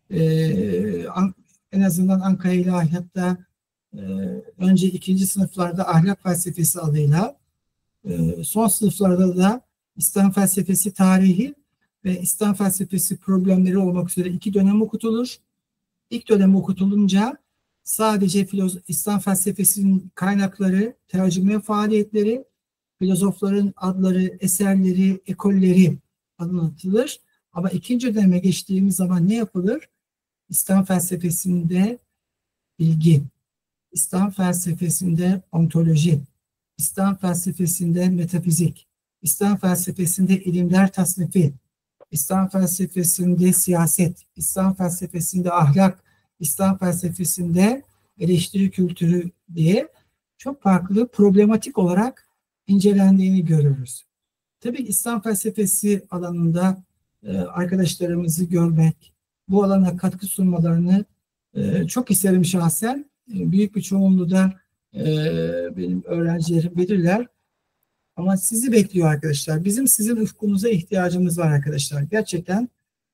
e, an, en azından Ankara İlahiyat'ta e, önce ikinci sınıflarda ahlak felsefesi adıyla, e, son sınıflarda da İslam felsefesi tarihi ve İslam felsefesi problemleri olmak üzere iki dönem okutulur. İlk dönem okutulunca sadece filoz İslam felsefesinin kaynakları, tercüme faaliyetleri, filozofların adları, eserleri, ekolleri anlatılır. Ama ikinci döneme geçtiğimiz zaman ne yapılır? İslam felsefesinde bilgi, İslam felsefesinde ontoloji, İslam felsefesinde metafizik, İslam felsefesinde ilimler tasnifi, İslam felsefesinde siyaset, İslam felsefesinde ahlak, İslam felsefesinde eleştiri kültürü diye çok farklı problematik olarak incelendiğini görürüz. Tabii İslam felsefesi alanında e, arkadaşlarımızı görmek, bu alana katkı sunmalarını e, çok isterim şahsen. E, büyük bir çoğunluğu da e, benim öğrencilerim bilirler. Ama sizi bekliyor arkadaşlar. Bizim sizin ufkunuza ihtiyacımız var arkadaşlar. Gerçekten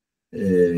e,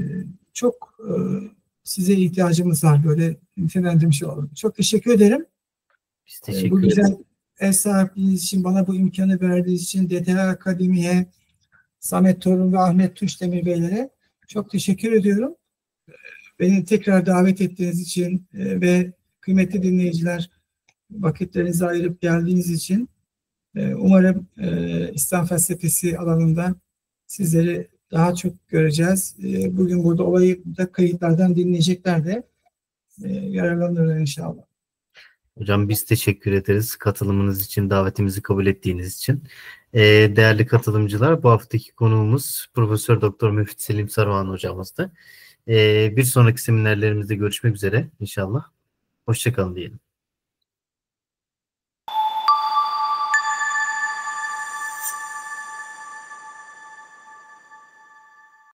çok e, size ihtiyacımız var. Böyle nitelendirmiş olalım. Çok teşekkür ederim. Biz teşekkür e, bu ederiz. güzel ev sahipliğiniz için, bana bu imkanı verdiğiniz için D T H Akademi'ye, Samet Torun ve Ahmet Tunçdemir Beylere çok teşekkür ediyorum. Beni tekrar davet ettiğiniz için e, ve kıymetli dinleyiciler vakitlerinizi ayırıp geldiğiniz için e, umarım e, İslam felsefesi alanında sizleri daha çok göreceğiz. E, bugün burada olayı da kayıtlardan dinleyecekler de e, yararlanırlar inşallah. Hocam biz teşekkür ederiz katılımınız için, davetimizi kabul ettiğiniz için. Ee, değerli katılımcılar, bu haftaki konuğumuz Profesör Doktor Müftü Selim Saruhan hocamızdı. Ee, bir sonraki seminerlerimizde görüşmek üzere inşallah. Hoşça kalın diyelim.